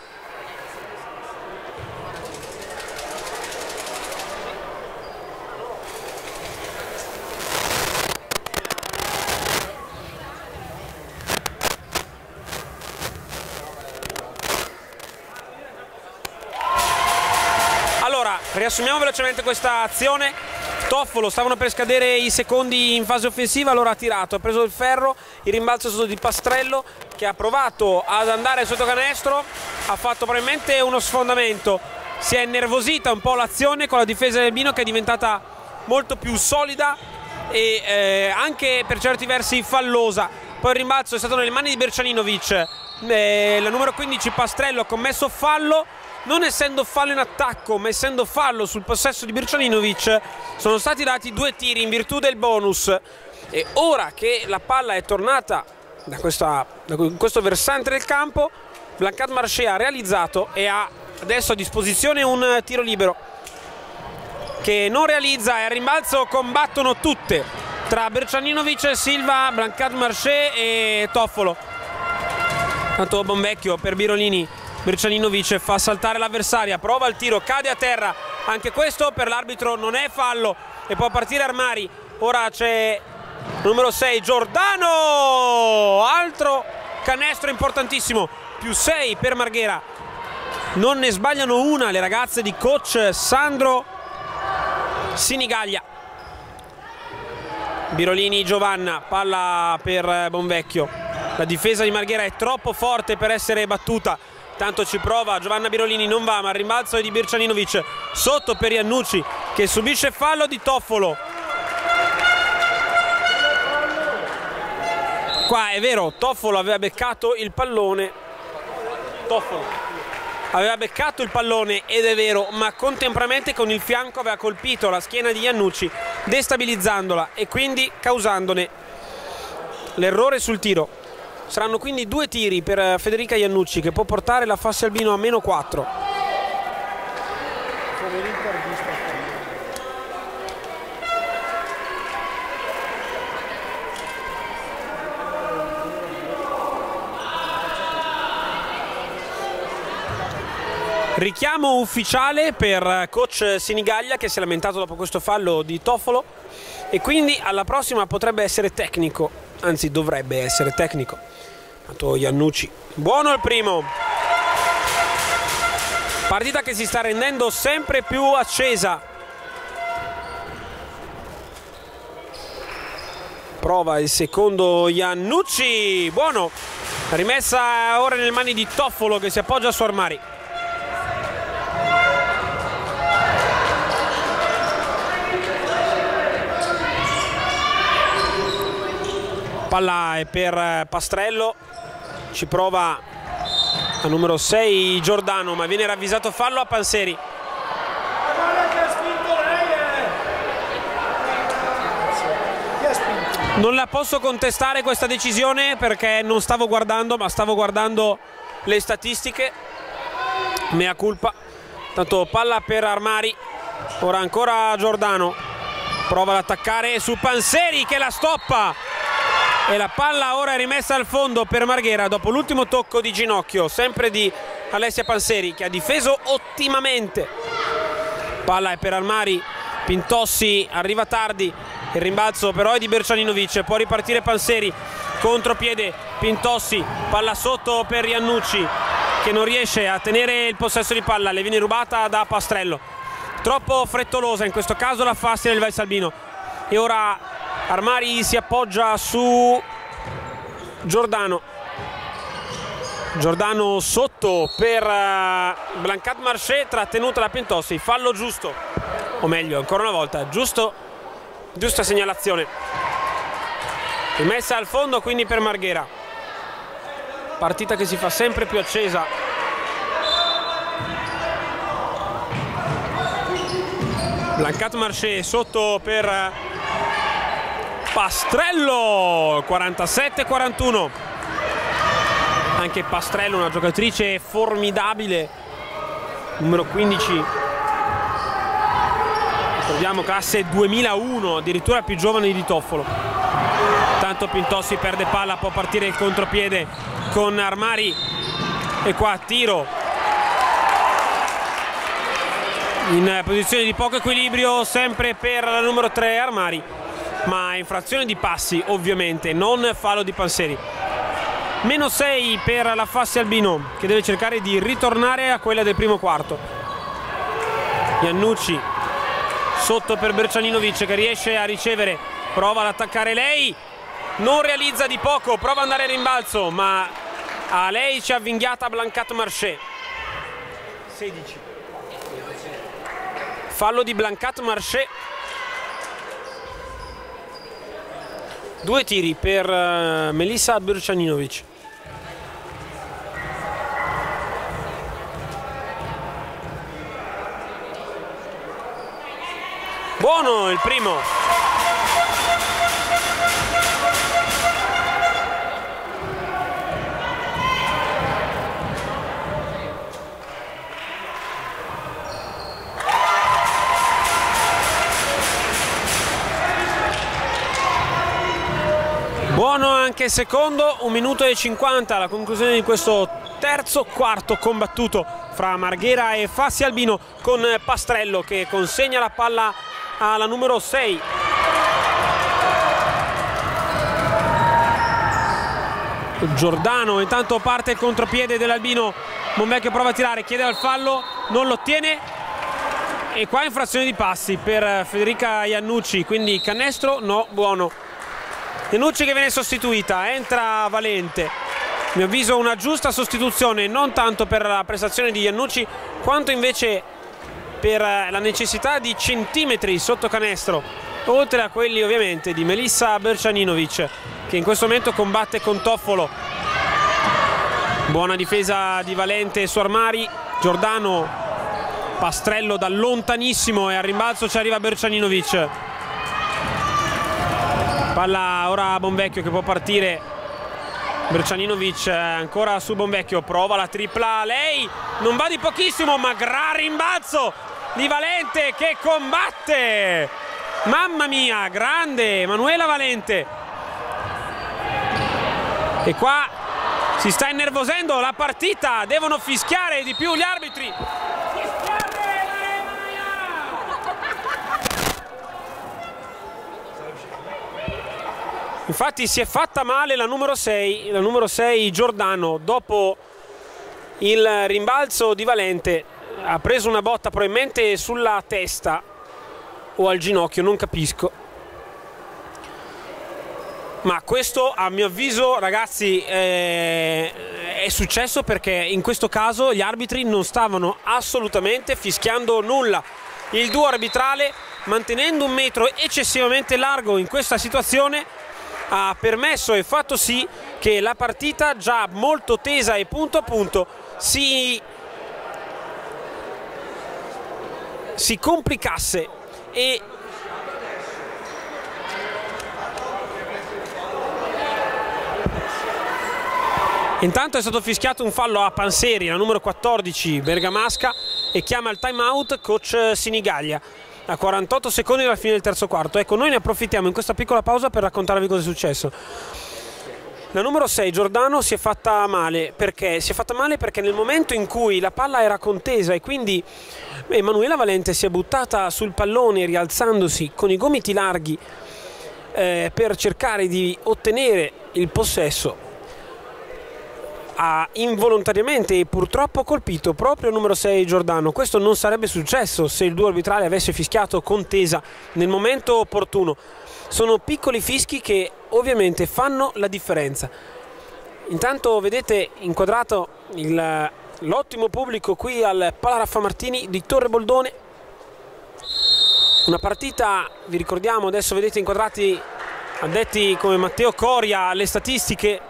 riassumiamo velocemente questa azione. Toffolo, stavano per scadere i secondi in fase offensiva, allora ha tirato, ha preso il ferro, il rimbalzo sotto di Pastrello che ha provato ad andare sotto canestro, ha fatto probabilmente uno sfondamento, si è innervosita un po' l'azione con la difesa del Albino, che è diventata molto più solida e anche per certi versi fallosa. Poi il rimbalzo è stato nelle mani di Birčaninović, la numero 15 Pastrello ha commesso fallo. Non essendo fallo in attacco, ma essendo fallo sul possesso di Birčaninović, sono stati dati 2 tiri in virtù del bonus. E ora che la palla è tornata da questo versante del campo, Blancat Marché ha realizzato e ha adesso a disposizione un tiro libero che non realizza, e al rimbalzo combattono tutte tra Birčaninović, Silva, Blancat Marché e Toffolo. Tanto buon vecchio per Birolini. Birčaninović fa saltare l'avversaria, prova il tiro, cade a terra, anche questo per l'arbitro non è fallo e può partire Armari. Ora c'è il numero 6 Giordano, altro canestro importantissimo, +6 per Marghera. Non ne sbagliano una le ragazze di coach Sandro Sinigaglia. Birolini, Giovanna, palla per Bonvecchio, la difesa di Marghera è troppo forte per essere battuta. Tanto ci prova Giovanna Birolini, non va, ma il rimbalzo è di Birčaninović, sotto per Iannucci che subisce fallo di Toffolo. Qua è vero, Toffolo aveva beccato il pallone, ed è vero, ma contemporaneamente con il fianco aveva colpito la schiena di Iannucci, destabilizzandola e quindi causandone l'errore sul tiro. Saranno quindi 2 tiri per Federica Iannucci, che può portare la Fassi Albino a -4. Richiamo ufficiale per coach Sinigaglia, che si è lamentato dopo questo fallo di Toffolo, e quindi alla prossima potrebbe essere tecnico, anzi dovrebbe essere tecnico. Tanto Iannucci, buono il primo. Partita che si sta rendendo sempre più accesa. Prova il secondo Iannucci, buono. Rimessa ora nelle mani di Toffolo, che si appoggia su Armari. Palla è per Pastrello, ci prova a numero 6 Giordano, ma viene ravvisato fallo a Panseri. Non la posso contestare questa decisione perché non stavo guardando, ma stavo guardando le statistiche. Mea culpa. Tanto palla per Armari, ora ancora Giordano, prova ad attaccare su Panseri che la stoppa. E la palla ora è rimessa al fondo per Marghera dopo l'ultimo tocco di ginocchio, sempre di Alessia Panseri, che ha difeso ottimamente. Palla è per Armari, Pintossi arriva tardi, il rimbalzo però è di Birčaninović, può ripartire Panseri, contropiede Pintossi, palla sotto per Iannucci che non riesce a tenere il possesso di palla, le viene rubata da Pastrello. Troppo frettolosa in questo caso la Fassi del Valls Albino. E ora Armari si appoggia su Giordano. Giordano sotto per Blancat Marché, trattenuta da Pintossi, fallo giusto, o meglio ancora una volta giusta segnalazione, rimessa al fondo quindi per Marghera. Partita che si fa sempre più accesa. Blancat Marché sotto per Pastrello, 47-41. Anche Pastrello, una giocatrice formidabile, numero 15, ricordiamo classe 2001, addirittura più giovane di Toffolo. Tanto Pintossi perde palla, può partire il contropiede con Armari e qua tiro in posizione di poco equilibrio sempre per la numero 3 Armari, ma infrazione di passi ovviamente, non fallo di Panseri. Meno 6 per la Fassi Albino, che deve cercare di ritornare a quella del primo quarto. Iannucci sotto per Bercianinovic, che riesce a ricevere, prova ad attaccare lei, non realizza di poco, prova ad andare a rimbalzo, ma a lei ci ha avvinghiata Blancat Marché. 16. Fallo di Blancat Marché. 2 tiri per Melissa Bercianinovic. Buono il primo. Buono anche il secondo, 1 minuto e 50 alla conclusione di questo terzo quarto combattuto fra Marghera e Fassi Albino, con Pastrello che consegna la palla alla numero 6. Giordano, intanto parte il contropiede dell'Albino, Bonvecchio prova a tirare, chiede al fallo, non lo ottiene e qua infrazione di passi per Federica Iannucci, quindi canestro no, buono. Iannucci che viene sostituita, entra Valente, a mio avviso una giusta sostituzione, non tanto per la prestazione di Iannucci quanto invece per la necessità di centimetri sotto canestro, oltre a quelli ovviamente di Melissa Bercianinovic, che in questo momento combatte con Toffolo. Buona difesa di Valente su Armari. Giordano, Pastrello da lontanissimo e al rimbalzo ci arriva Bercianinovic. Palla ora a Bonvecchio che può partire. Bercianinovic ancora su Bonvecchio, prova la tripla, lei non va di pochissimo, ma gran rimbalzo di Valente che combatte. Mamma mia, grande Manuela Valente. E qua si sta innervosendo la partita, devono fischiare di più gli arbitri. Infatti si è fatta male la numero 6 Giordano, dopo il rimbalzo di Valente ha preso una botta probabilmente sulla testa o al ginocchio, non capisco. Ma questo a mio avviso ragazzi è successo perché in questo caso gli arbitri non stavano assolutamente fischiando nulla. Il duo arbitrale, mantenendo un metro eccessivamente largo in questa situazione, ha permesso e fatto sì che la partita, già molto tesa e punto a punto, si complicasse e intanto è stato fischiato un fallo a Panseri, la numero 14 bergamasca, e chiama il time out coach Sinigaglia a 48 secondi dalla fine del terzo quarto. Ecco, noi ne approfittiamo in questa piccola pausa per raccontarvi cosa è successo. La numero 6 Giordano si è fatta male perché nel momento in cui la palla era contesa e quindi Emanuela Valente si è buttata sul pallone rialzandosi con i gomiti larghi per cercare di ottenere il possesso, ha involontariamente e purtroppo colpito proprio il numero 6 Giordano. Questo non sarebbe successo se il duo arbitrale avesse fischiato contesa nel momento opportuno. Sono piccoli fischi che ovviamente fanno la differenza intanto vedete inquadrato l'ottimo pubblico qui al Pala Raffamartini di Torre Boldone. Una partita, vi ricordiamo, adesso vedete inquadrati addetti come Matteo Coria alle statistiche,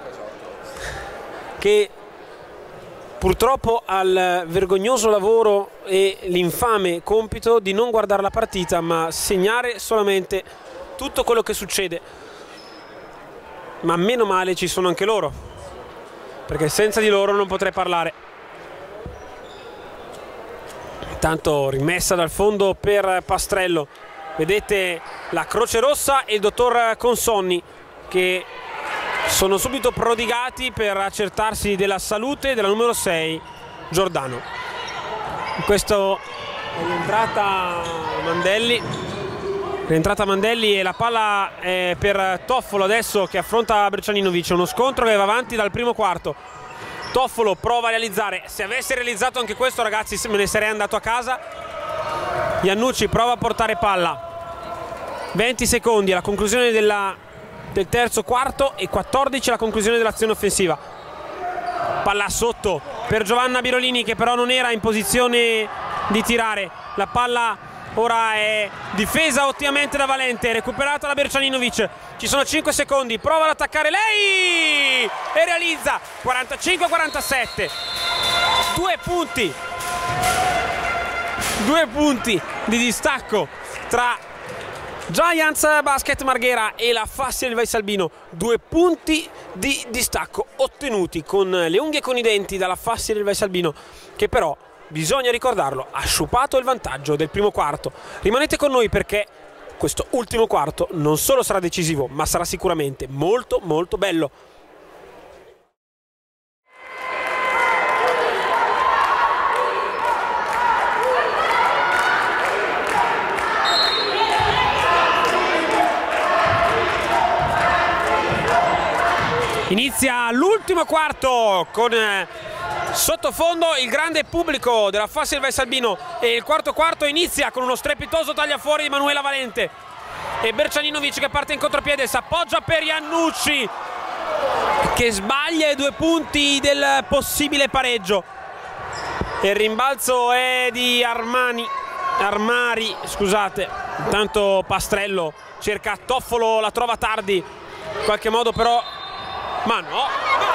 che purtroppo ha il vergognoso lavoro e l'infame compito di non guardare la partita ma segnare solamente tutto quello che succede. Ma meno male ci sono anche loro, perché senza di loro non potrei parlare. Intanto rimessa dal fondo per Pastrello, vedete la Croce Rossa e il dottor Consonni che sono subito prodigati per accertarsi della salute della numero 6 Giordano. In questo è rientrata Mandelli e la palla è per Toffolo adesso che affronta Bercianinovic. Uno scontro che va avanti dal primo quarto. Toffolo prova a realizzare, se avesse realizzato anche questo ragazzi me ne sarei andato a casa. Iannucci prova a portare palla, 20 secondi alla conclusione del terzo quarto e 14 alla conclusione dell'azione offensiva. Palla sotto per Giovanna Birolini che però non era in posizione di tirare. La palla ora è difesa ottimamente da Valente, recuperata da Bercianinovic. Ci sono 5 secondi, prova ad attaccare lei e realizza 45-47. 2 punti di distacco tra Giants Basket Marghera e la Fassi del Valsalbino. 2 punti di distacco ottenuti con le unghie e con i denti dalla Fassi del Valsalbino, che però, bisogna ricordarlo, ha sciupato il vantaggio del primo quarto. Rimanete con noi perché questo ultimo quarto non solo sarà decisivo, ma sarà sicuramente molto molto bello. Inizia l'ultimo quarto con sottofondo il grande pubblico della Fassi del Valsalbino e il quarto quarto inizia con uno strepitoso tagliafuori di Manuela Valente e Bercianinovic che parte in contropiede, si appoggia per Iannucci che sbaglia i 2 punti del possibile pareggio. Il rimbalzo è di Armari, scusate. Intanto Pastrello cerca Toffolo, la trova tardi in qualche modo però, ma no.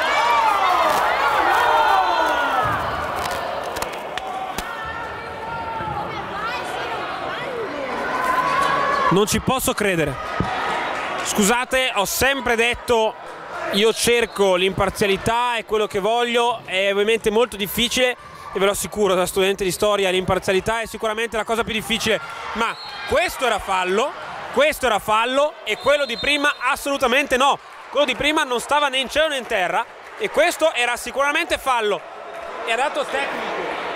Non ci posso credere. Scusate, ho sempre detto, io cerco l'imparzialità, è quello che voglio, è ovviamente molto difficile e ve lo assicuro, da studente di storia l'imparzialità è sicuramente la cosa più difficile, ma questo era fallo e quello di prima assolutamente no. Quello di prima non stava né in cielo né in terra e questo era sicuramente fallo. E ha dato tecnico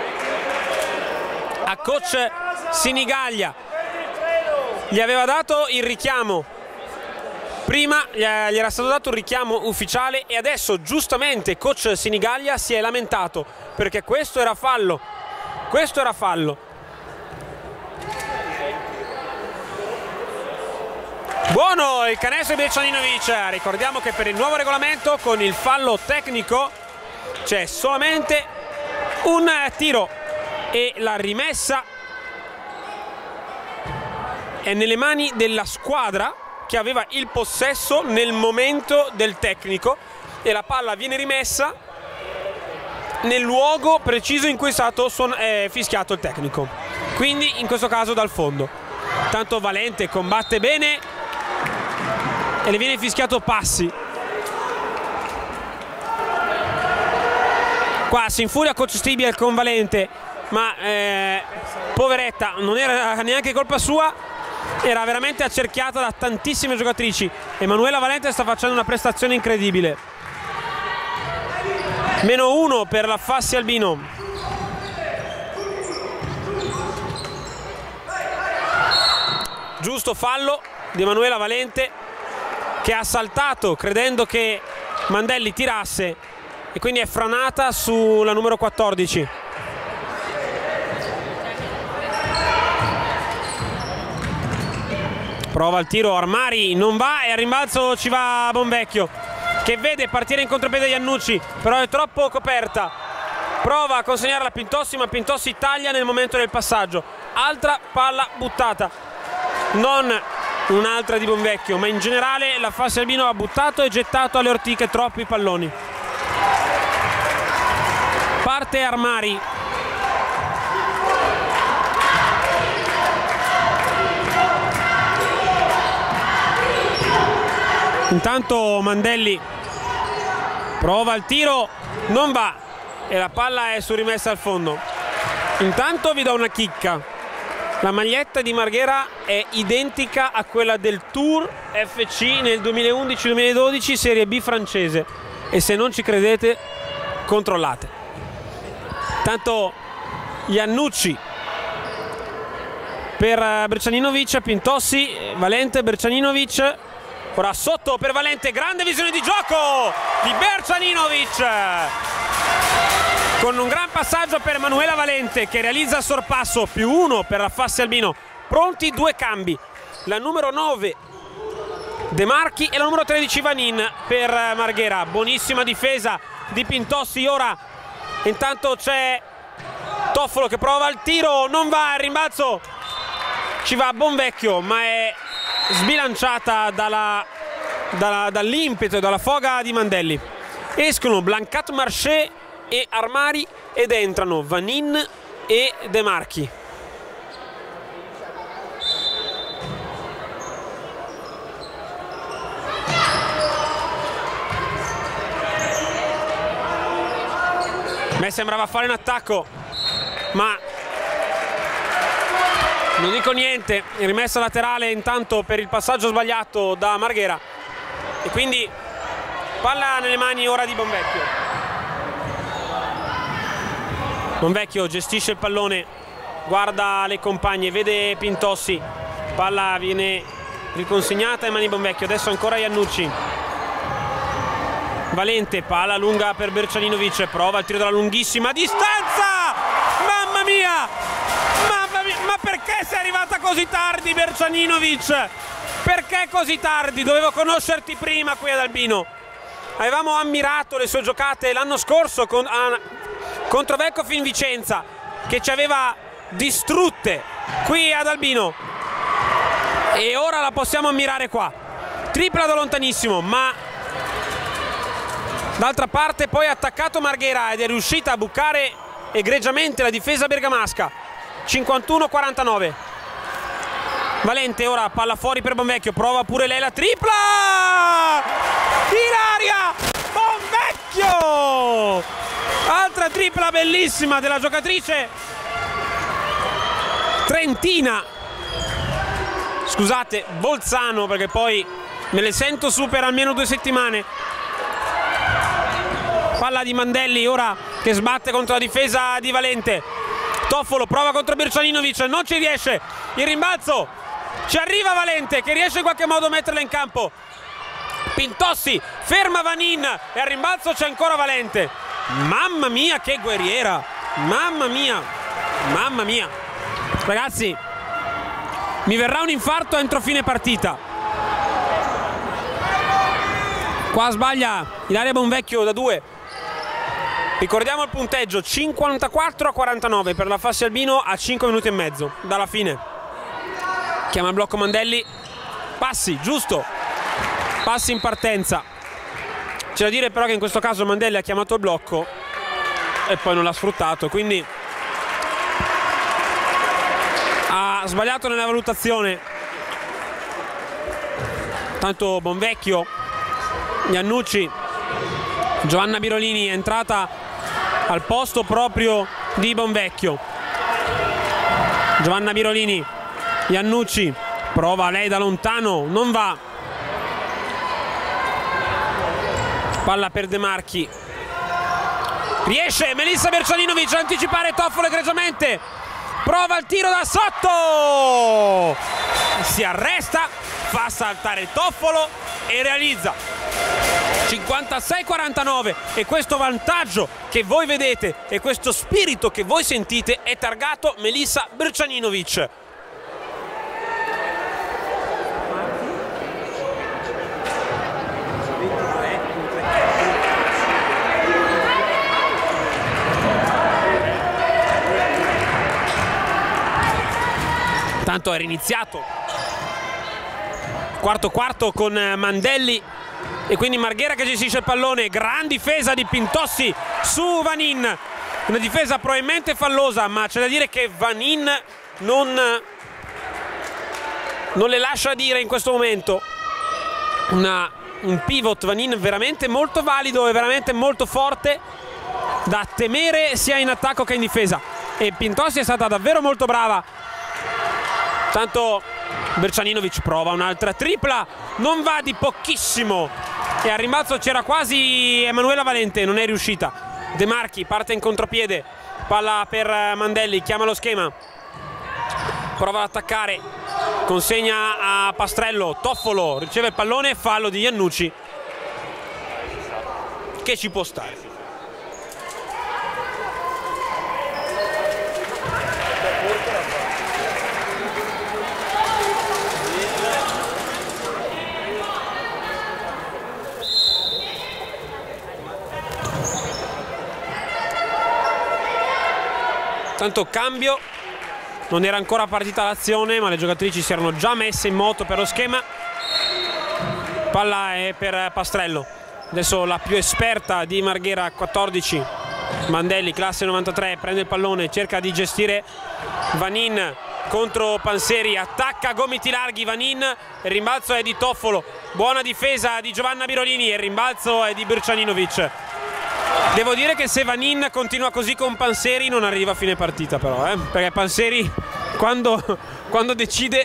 a coach Sinigaglia, gli aveva dato il richiamo, prima gli era stato dato il richiamo ufficiale e adesso giustamente coach Sinigaglia si è lamentato perché questo era fallo. Buono il canestro di Bercianinovic. Ricordiamo che per il nuovo regolamento con il fallo tecnico c'è solamente un tiro e la rimessa è nelle mani della squadra che aveva il possesso nel momento del tecnico e la palla viene rimessa nel luogo preciso in cui è stato fischiato il tecnico, quindi in questo caso dal fondo. Tanto Valente combatte bene e le viene fischiato passi. Qua si infuria coach Stibiel con Valente, ma poveretta, non era neanche colpa sua, era veramente accerchiata da tantissime giocatrici. Emanuela Valente sta facendo una prestazione incredibile. -1 per la Fassi Albino. Giusto fallo di Emanuela Valente che ha saltato credendo che Mandelli tirasse e quindi è franata sulla numero 14. Prova il tiro Armari, non va e al rimbalzo ci va Bonvecchio. che vede partire in contropiede Iannucci, però è troppo coperta. Prova a consegnarla a Pintossi, ma Pintossi taglia nel momento del passaggio. Altra palla buttata, non un'altra di Bonvecchio, ma in generale la Fassi Albino ha buttato e gettato alle ortiche troppi palloni. Parte Armari. Intanto Mandelli prova il tiro, non va e la palla è su rimessa al fondo. Intanto vi do una chicca: la maglietta di Marghera è identica a quella del Tour FC nel 2011-2012 Serie B francese, e se non ci credete controllate. Tanto Iannucci per Brčaninović, Pintossi, Valente, Brčaninović. Ora sotto per Valente, grande visione di gioco di Brčaninović, con un gran passaggio per Emanuela Valente che realizza il sorpasso, +1 per la Fassi Albino. Pronti 2 cambi, la numero 9 De Marchi e la numero 13 Vanin per Marghera. Buonissima difesa di Pintossi. Ora intanto c'è Toffolo che prova il tiro, non va, il rimbalzo ci va Bonvecchio, ma è sbilanciata dall'impeto e dalla foga di Mandelli. Escono Blancat Marché e Armari ed entrano Vanin e De Marchi. A me sembrava fare un attacco, ma non dico niente. Rimessa laterale intanto per il passaggio sbagliato da Marghera, e quindi palla nelle mani ora di Bonvecchio. Bonvecchio gestisce il pallone, guarda le compagne, vede Pintossi, palla viene riconsegnata ai mani di Bonvecchio. Adesso ancora Iannucci. Valente, palla lunga per Brčaninović, prova il tiro dalla lunghissima distanza. Mamma mia, ma perché sei arrivata così tardi Brčaninović? Perché così tardi? Dovevo conoscerti prima qui ad Albino. Avevamo ammirato le sue giocate l'anno scorso contro Vecchio Vicenza, che ci aveva distrutte qui ad Albino, e ora la possiamo ammirare qua. Tripla da lontanissimo, ma d'altra parte poi ha attaccato Marghera ed è riuscita a bucare egregiamente la difesa bergamasca. 51-49. Valente ora palla fuori per Bonvecchio, prova pure lei la tripla in aria. Bonvecchio, altra tripla bellissima della giocatrice trentina, scusate, Bolzano, perché poi me le sento su per almeno 2 settimane. Palla di Mandelli ora che sbatte contro la difesa di Valente. Toffolo prova contro Brčaninović, non ci riesce. Il rimbalzo, ci arriva Valente che riesce in qualche modo a metterla in campo. Pintossi ferma Vanin e al rimbalzo c'è ancora Valente. Mamma mia che guerriera, mamma mia, mamma mia. Ragazzi, mi verrà un infarto entro fine partita. Qua sbaglia Ilaria Bonvecchio da 2. Ricordiamo il punteggio: 54-49 per la Fassi Albino a 5 minuti e mezzo dalla fine. Chiama il blocco Mandelli, passi, giusto, passi in partenza. C'è da dire però che in questo caso Mandelli ha chiamato il blocco e poi non l'ha sfruttato, quindi ha sbagliato nella valutazione. Tanto Bonvecchio, Iannucci, Giovanna Birolini è entrata al posto proprio di Bonvecchio. Giovanna Birolini, Iannucci, prova lei da lontano, non va. Palla per De Marchi, riesce Melissa Brčaninović a anticipare Toffolo egregiamente, prova il tiro da sotto, si arresta, fa saltare Toffolo e realizza 56-49, e questo vantaggio che voi vedete e questo spirito che voi sentite è targato Melissa Brčaninović. Tanto era iniziato quarto con Mandelli e quindi Marghera che gestisce il pallone. Gran difesa di Pintossi su Vanin, una difesa probabilmente fallosa, ma c'è da dire che Vanin non le lascia dire in questo momento. Un pivot Vanin veramente molto valido e veramente molto forte, da temere sia in attacco che in difesa, e Pintossi è stata davvero molto brava. Tanto Berčaninović prova un'altra tripla, non va di pochissimo e al rimbalzo c'era quasi Emanuela Valente, non è riuscita. De Marchi parte in contropiede, palla per Mandelli, chiama lo schema, prova ad attaccare, consegna a Pastrello, Toffolo riceve il pallone, fallo di Iannucci che ci può stare. Tanto cambio, non era ancora partita l'azione, ma le giocatrici si erano già messe in moto per lo schema. Palla è per Pastrello, adesso la più esperta di Marghera, 14, Mandelli, classe 93, prende il pallone, cerca di gestire Vanin contro Panseri, attacca a gomiti larghi Vanin, il rimbalzo è di Toffolo, buona difesa di Giovanna Birolini e il rimbalzo è di Berčaninović. Devo dire che se Vanin continua così con Panseri non arriva a fine partita però, perché Panseri quando decide,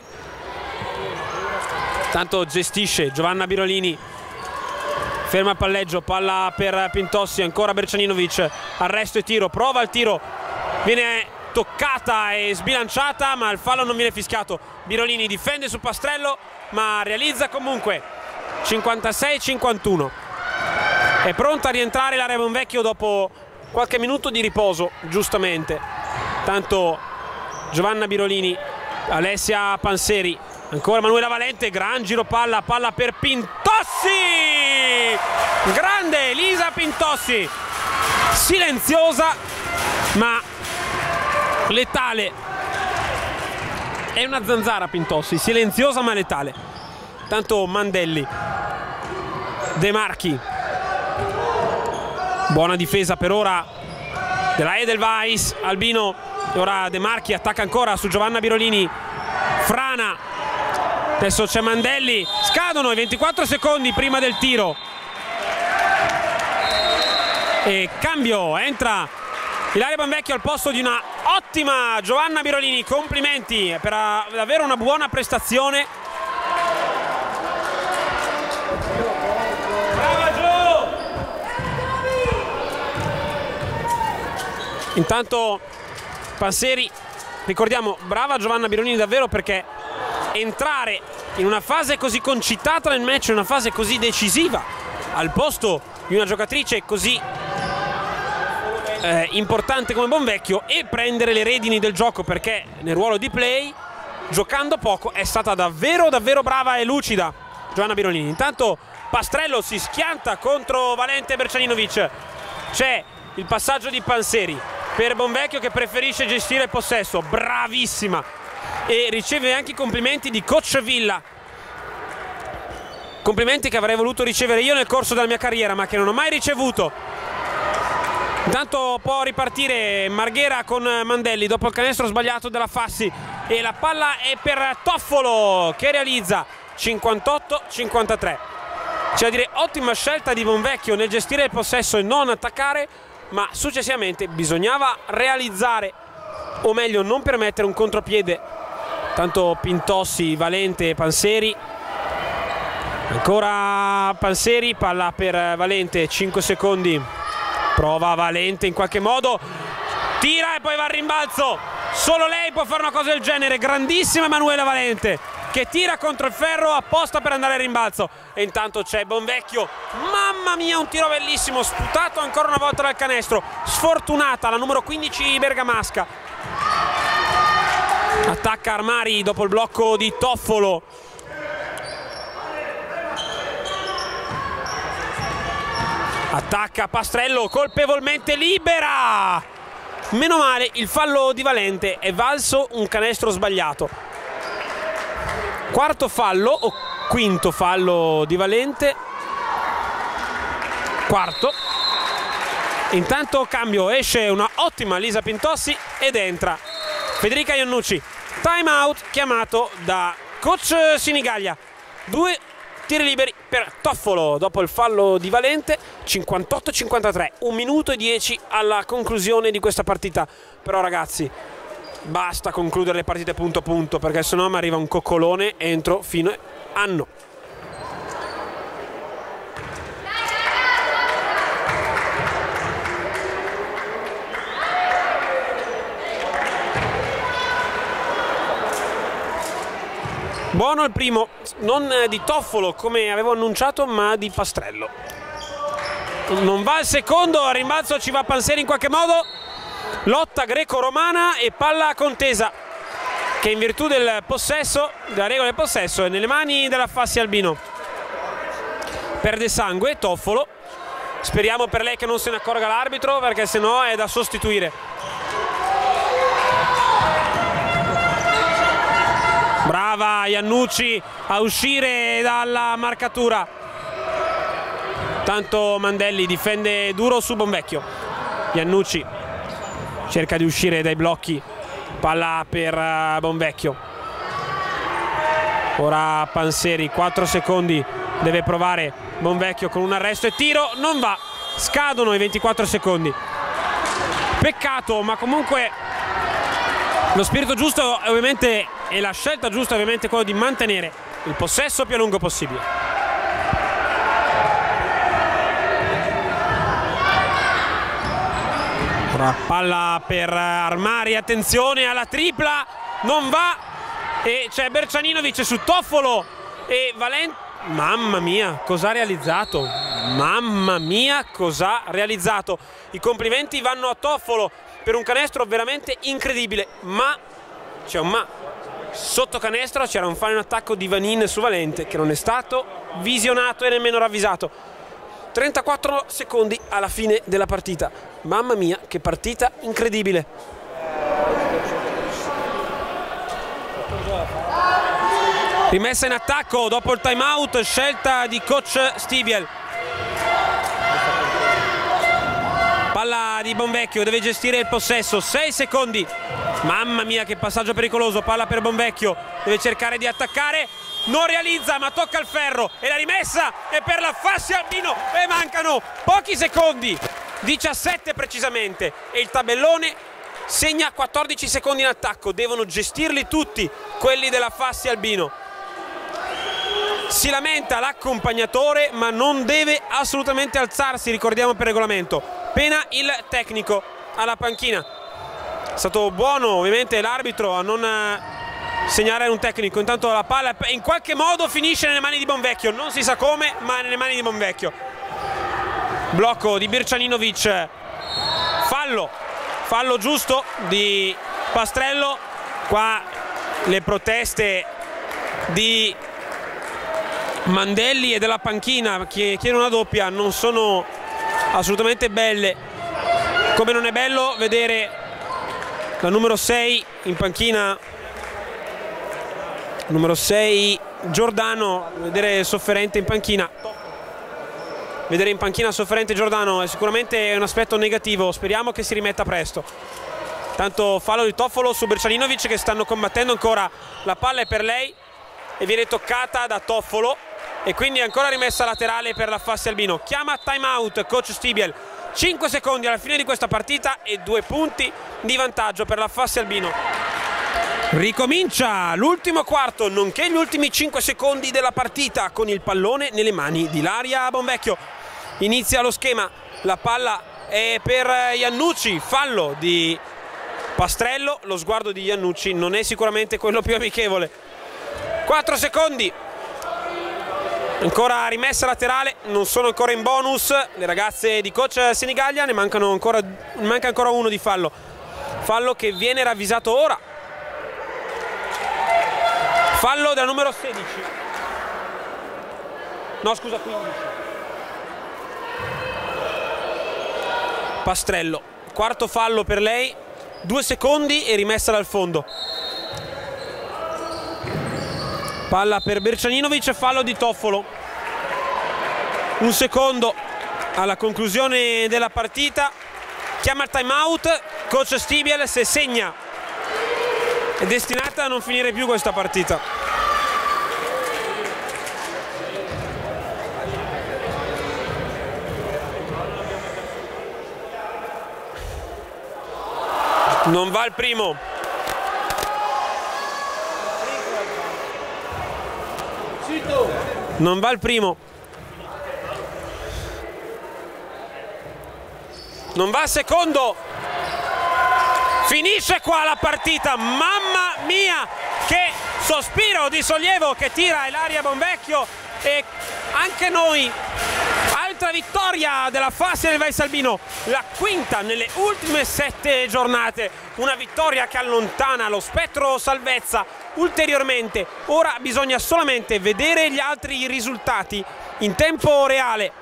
tanto gestisce Giovanna Birolini, ferma il palleggio, palla per Pintossi, ancora Berčaninović, arresto e tiro, prova il tiro, viene toccata e sbilanciata ma il fallo non viene fischiato. Birolini difende su Pastrello ma realizza comunque. 56-51. È pronta a rientrare l'area Bonvecchio dopo qualche minuto di riposo, giustamente. Tanto Giovanna Birolini, Alessia Panseri, ancora Emanuela Valente, gran giro palla per Pintossi, grande Elisa Pintossi, silenziosa ma letale. È una zanzara Pintossi, silenziosa ma letale. Tanto Mandelli, De Marchi, buona difesa per ora della Edelweiss, Albino, ora De Marchi attacca ancora su Giovanna Birolini, frana, adesso c'è Mandelli, scadono i 24 secondi prima del tiro e cambio, entra Ilaria Bonvecchio al posto di una ottima Giovanna Birolini, complimenti per davvero una buona prestazione. Intanto Panseri, ricordiamo, brava Giovanna Birolini davvero, perché entrare in una fase così concitata nel match, in una fase così decisiva, al posto di una giocatrice così importante come Bonvecchio, e prendere le redini del gioco, perché nel ruolo di play, giocando poco, è stata davvero brava e lucida Giovanna Birolini. Intanto Pastrello si schianta contro Valente Berčaninović, c'è il passaggio di Panseri per Bonvecchio che preferisce gestire il possesso, bravissima, e riceve anche i complimenti di coach Villa, complimenti che avrei voluto ricevere io nel corso della mia carriera ma che non ho mai ricevuto. Intanto può ripartire Marghera con Mandelli dopo il canestro sbagliato della Fassi e la palla è per Toffolo che realizza 58-53. C'è da dire, ottima scelta di Bonvecchio nel gestire il possesso e non attaccare, ma successivamente bisognava realizzare, o meglio non permettere un contropiede. Tanto Pintossi, Valente e Panseri, ancora Panseri, palla per Valente, 5 secondi, prova Valente in qualche modo, tira e poi va al rimbalzo. Solo lei può fare una cosa del genere, grandissima Emanuela Valente che tira contro il ferro apposta per andare al rimbalzo. E intanto c'è Bonvecchio, mamma mia, un tiro bellissimo, sputato ancora una volta dal canestro, sfortunata la numero 15 bergamasca. Attacca Armari dopo il blocco di Toffolo. Attacca Pastrello, colpevolmente libera. Meno male, il fallo di Valente è valso un canestro sbagliato. quarto fallo o quinto fallo di Valente, quarto. Intanto cambio, esce una ottima Lisa Pintossi ed entra Federica Iannucci. Time out chiamato da coach Sinigaglia. 2 tiri liberi per Toffolo dopo il fallo di Valente. 58-53, 1 minuto e 10 alla conclusione di questa partita. Però ragazzi, basta concludere le partite punto a punto, perché sennò mi arriva un coccolone entro fine anno. Buono il primo, non di Toffolo come avevo annunciato, ma di Pastrello. Non va il secondo, al rimbalzo ci va Panseri in qualche modo. Lotta greco-romana e palla contesa che in virtù del possesso, della regola del possesso, è nelle mani della Fassi Albino. Perde sangue Toffolo, speriamo per lei che non se ne accorga l'arbitro, perché sennò è da sostituire. Brava Iannucci a uscire dalla marcatura. Tanto Mandelli difende duro su Bonvecchio. Iannucci cerca di uscire dai blocchi. Palla per Bonvecchio. Ora Panseri, 4 secondi deve provare Bonvecchio con un arresto e tiro. Non va, scadono i 24 secondi. Peccato, ma comunque lo spirito giusto ovviamente e la scelta giusta ovviamente è quello di mantenere il possesso più a lungo possibile. Ora palla per Armari, attenzione alla tripla, non va e c'è Bercianinovic su Toffolo e Valente. Mamma mia, cosa ha realizzato? Mamma mia, cosa ha realizzato? I complimenti vanno a Toffolo per un canestro veramente incredibile, ma c'è un ma. Sotto canestro c'era un fallo in attacco di Vanin su Valente che non è stato visionato e nemmeno ravvisato. 34 secondi alla fine della partita. Mamma mia, che partita incredibile. Rimessa in attacco dopo il time out, scelta di coach Stibiel. Palla di Bonvecchio, deve gestire il possesso, 6 secondi. Mamma mia che passaggio pericoloso, palla per Bonvecchio, deve cercare di attaccare, non realizza ma tocca il ferro e la rimessa è per la Fassi Albino e mancano pochi secondi, 17 precisamente, e il tabellone segna 14 secondi in attacco, devono gestirli tutti quelli della Fassi Albino. Si lamenta l'accompagnatore ma non deve assolutamente alzarsi, ricordiamo per regolamento, pena il tecnico alla panchina. È stato buono ovviamente l'arbitro a non segnare un tecnico. Intanto la palla in qualche modo finisce nelle mani di Bonvecchio, non si sa come, ma nelle mani di Bonvecchio. Blocco di Bercianinovic, fallo giusto di Pastrello. Qua le proteste di Mandelli e della panchina che chiedono una doppia non sono assolutamente belle, come non è bello vedere la numero 6 in panchina, numero 6 Giordano, vedere sofferente in panchina. Vedere in panchina sofferente Giordano è sicuramente un aspetto negativo, speriamo che si rimetta presto. Tanto fallo di Toffolo su Bercianinovic che stanno combattendo ancora, la palla è per lei e viene toccata da Toffolo e quindi ancora rimessa laterale per la Fassi Albino. Chiama time out coach Stibiel, 5 secondi alla fine di questa partita e 2 punti di vantaggio per la Fassi Albino. Ricomincia l'ultimo quarto, nonché gli ultimi 5 secondi della partita con il pallone nelle mani di Ilaria Bonvecchio. Inizia lo schema, la palla è per Iannucci, fallo di Pastrello, lo sguardo di Iannucci non è sicuramente quello più amichevole. 4 secondi, ancora rimessa laterale, non sono ancora in bonus le ragazze di coach Sinigaglia, ne manca ancora uno di fallo, fallo che viene ravvisato ora, fallo della numero 16, no scusa 15, Pastrello, quarto fallo per lei, 2 secondi e rimessa dal fondo. Palla per Bercianinovic, fallo di Toffolo. Un secondo alla conclusione della partita, chiama il time out, coach Stibiel, se segna è destinata a non finire più questa partita. Non va il primo. Non va il primo. Non va il secondo. Finisce qua la partita. Mamma mia, che sospiro di sollievo che tira Ilaria Bonvecchio, e anche noi. Altra vittoria della Fasti del Valsalbino, la quinta nelle ultime 7 giornate, una vittoria che allontana lo spettro salvezza ulteriormente. Ora bisogna solamente vedere gli altri risultati in tempo reale.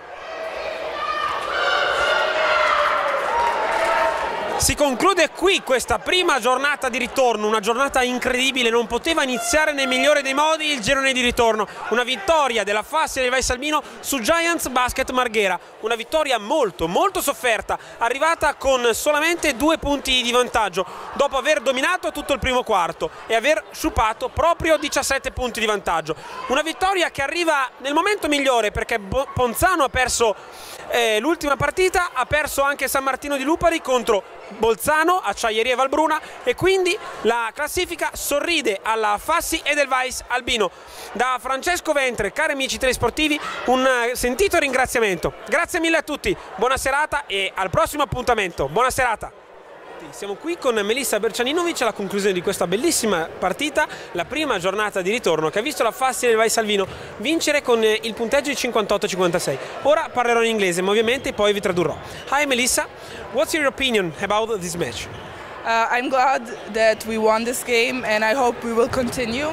Si conclude qui questa prima giornata di ritorno, una giornata incredibile, non poteva iniziare nel migliore dei modi il girone di ritorno. Una vittoria della Fasti del Valsalbino su Giants Basket Marghera, una vittoria molto sofferta, arrivata con solamente 2 punti di vantaggio, dopo aver dominato tutto il primo quarto e aver sciupato proprio 17 punti di vantaggio. Una vittoria che arriva nel momento migliore, perché Ponzano ha perso l'ultima partita, ha perso anche San Martino di Lupari contro Bolzano, Acciaieria Valbruna, e quindi la classifica sorride alla Fasti e del Valsalbino. Da Francesco Ventre, cari amici telesportivi, un sentito ringraziamento. Grazie mille a tutti, buona serata e al prossimo appuntamento. Buona serata. Siamo qui con Melissa Bercianinovic alla conclusione di questa bellissima partita, la prima giornata di ritorno che ha visto la Fasti del Valsalbino vincere con il punteggio di 58-56. Ora parlerò in inglese, ma ovviamente poi vi tradurrò. Hi Melissa, what's your opinion about this match? I'm glad that we won this game and I hope we will continue.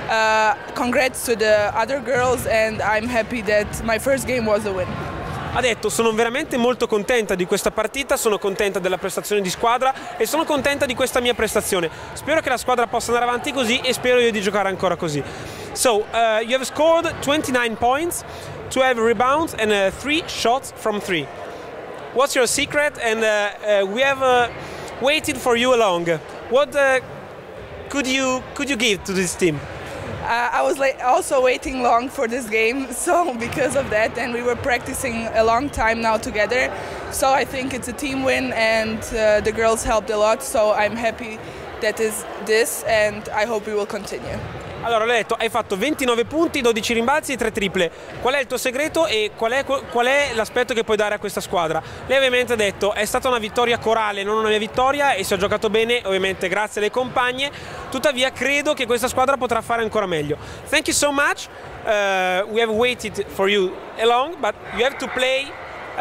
Congrats to the other girls and I'm happy that my first game was a win. Ha detto: sono veramente molto contenta di questa partita, sono contenta della prestazione di squadra e sono contenta di questa mia prestazione. Spero che la squadra possa andare avanti così e spero io di giocare ancora così. So, you have scored 29 points, 12 rebounds and 3 shots from 3. What's your secret? And we have waited for you along. What could you give to this team? I was also waiting long for this game, so because of that, and we were practicing a long time now together, so I think it's a team win and the girls helped a lot, so I'm happy that is this and I hope we will continue. Allora, le ho detto, hai fatto 29 punti, 12 rimbalzi e 3 triple. Qual è il tuo segreto e qual è l'aspetto che puoi dare a questa squadra? Lei ovviamente ha detto, è stata una vittoria corale, non una mia vittoria, e si è giocato bene, ovviamente grazie alle compagne. Tuttavia credo che questa squadra potrà fare ancora meglio. Thank you so much. We have waited for you along, but you have to play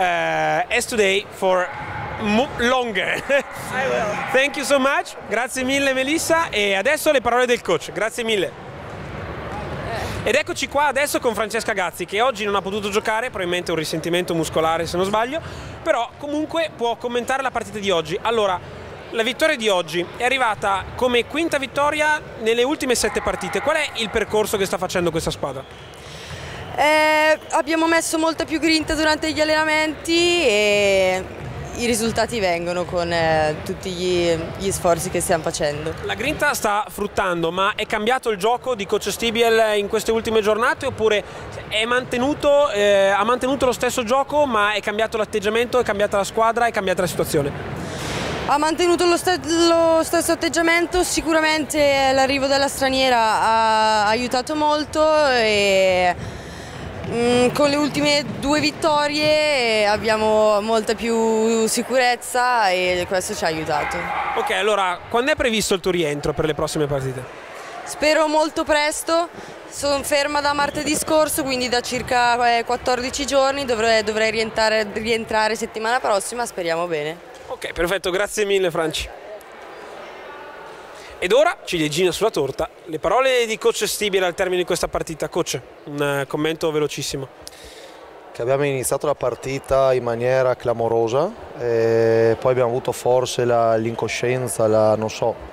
as today for longer. I will. Thank you so much. Grazie mille Melissa, e adesso le parole del coach. Grazie mille. Ed eccoci qua adesso con Francesca Gazzi, che oggi non ha potuto giocare, probabilmente un risentimento muscolare se non sbaglio, però comunque può commentare la partita di oggi. Allora, la vittoria di oggi è arrivata come quinta vittoria nelle ultime 7 partite. Qual è il percorso che sta facendo questa squadra? Abbiamo messo molta più grinta durante gli allenamenti e i risultati vengono con tutti gli sforzi che stiamo facendo. La grinta sta fruttando, ma è cambiato il gioco di coach Stibiel in queste ultime giornate, oppure ha mantenuto lo stesso gioco, ma è cambiato l'atteggiamento, è cambiata la squadra, è cambiata la situazione? Ha mantenuto lo stesso atteggiamento, sicuramente l'arrivo della straniera ha aiutato molto e con le ultime 2 vittorie abbiamo molta più sicurezza e questo ci ha aiutato. Ok, allora quando è previsto il tuo rientro per le prossime partite? Spero molto presto, sono ferma da martedì scorso, quindi da circa 14 giorni dovrei rientrare settimana prossima, speriamo bene. Ok, perfetto, grazie mille Franci. Ed ora, ciliegina sulla torta, le parole di coach Stibiel al termine di questa partita. Coach, un commento velocissimo. Che abbiamo iniziato la partita in maniera clamorosa e poi abbiamo avuto forse l'incoscienza, non so,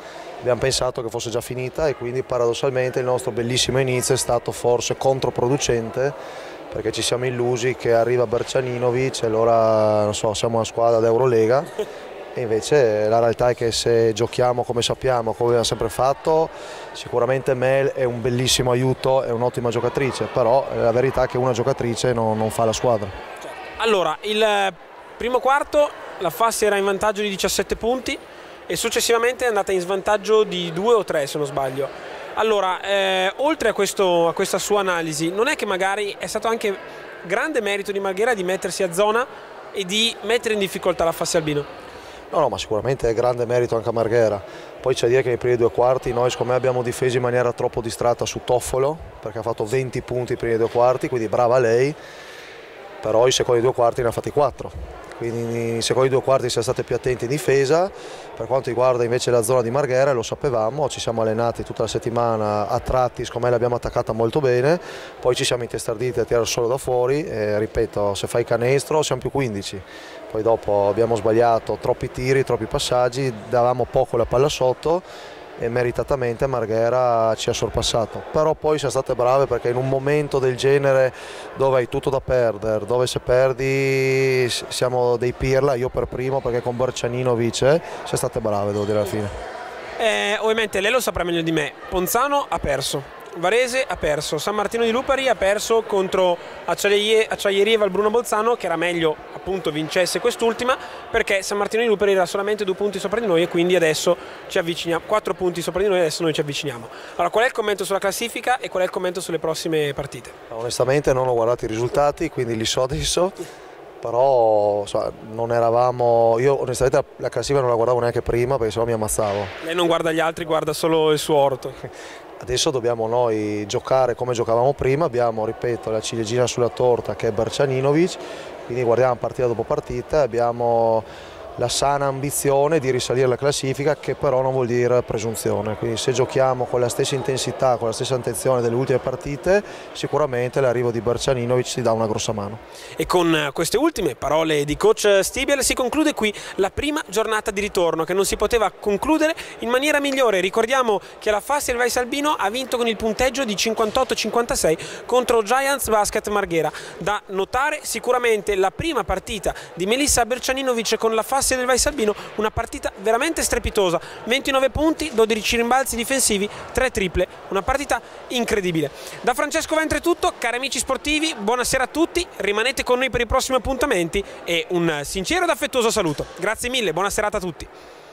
abbiamo pensato che fosse già finita e quindi paradossalmente il nostro bellissimo inizio è stato forse controproducente, perché ci siamo illusi che arriva Berčaninović e allora non so, siamo una squadra d'Eurolega, e invece la realtà è che se giochiamo come sappiamo, come abbiamo sempre fatto, sicuramente Mel è un bellissimo aiuto, è un'ottima giocatrice, però la verità è che una giocatrice non fa la squadra. Allora, il primo quarto la FAS era in vantaggio di 17 punti e successivamente è andata in svantaggio di 2 o 3 se non sbaglio. Allora, oltre a questa sua analisi, non è che magari è stato anche grande merito di Marghera di mettersi a zona e di mettere in difficoltà la FAS Albino? No, ma sicuramente è grande merito anche a Marghera. Poi c'è da dire che nei primi 2 quarti noi secondo me abbiamo difeso in maniera troppo distratta su Toffolo, perché ha fatto 20 punti nei primi 2 quarti, quindi brava lei, però i secondi 2 quarti ne ha fatti 4. Quindi nei secondi 2 quarti siamo stati più attenti in difesa. Per quanto riguarda invece la zona di Marghera, lo sapevamo, ci siamo allenati tutta la settimana a tratti, secondo me l'abbiamo attaccata molto bene, poi ci siamo intestarditi a tirare solo da fuori e ripeto, se fai canestro siamo più 15. Poi dopo abbiamo sbagliato troppi tiri, troppi passaggi, davamo poco la palla sotto e meritatamente Marghera ci ha sorpassato, però poi siamo state brave perché in un momento del genere dove hai tutto da perdere, dove se perdi siamo dei pirla, io per primo, perché con Berčaninović siamo state brave, devo dire alla fine. Ovviamente lei lo saprà meglio di me, Ponzano ha perso, Varese ha perso, San Martino di Lupari ha perso contro Acciaierie Valbruna Bolzano, che era meglio appunto vincesse quest'ultima, perché San Martino di Lupari era solamente 2 punti sopra di noi e quindi adesso ci avviciniamo, 4 punti sopra di noi e adesso noi ci avviciniamo. Allora, qual è il commento sulla classifica e qual è il commento sulle prossime partite? Onestamente non ho guardato i risultati, quindi li so adesso, però non eravamo, io onestamente la classifica non la guardavo neanche prima perché sennò mi ammazzavo. Lei non guarda gli altri, guarda solo il suo orto. Adesso dobbiamo noi giocare come giocavamo prima, abbiamo, ripeto, la ciliegina sulla torta che è Berčaninović, quindi guardiamo partita dopo partita, abbiamo la sana ambizione di risalire la classifica, che però non vuol dire presunzione, quindi se giochiamo con la stessa intensità, con la stessa attenzione delle ultime partite, sicuramente l'arrivo di Berčaninović ci dà una grossa mano. E con queste ultime parole di coach Stibiel si conclude qui la prima giornata di ritorno, che non si poteva concludere in maniera migliore. Ricordiamo che la FAS Vai Albino ha vinto con il punteggio di 58-56 contro Giants Basket Marghera. Da notare sicuramente la prima partita di Melissa Berčaninović con la FAS del Vai Albino, una partita veramente strepitosa, 29 punti, 12 rimbalzi difensivi, 3 triple, una partita incredibile. Da Francesco Ventre è tutto, cari amici sportivi, buonasera a tutti, rimanete con noi per i prossimi appuntamenti e un sincero ed affettuoso saluto. Grazie mille, buona serata a tutti.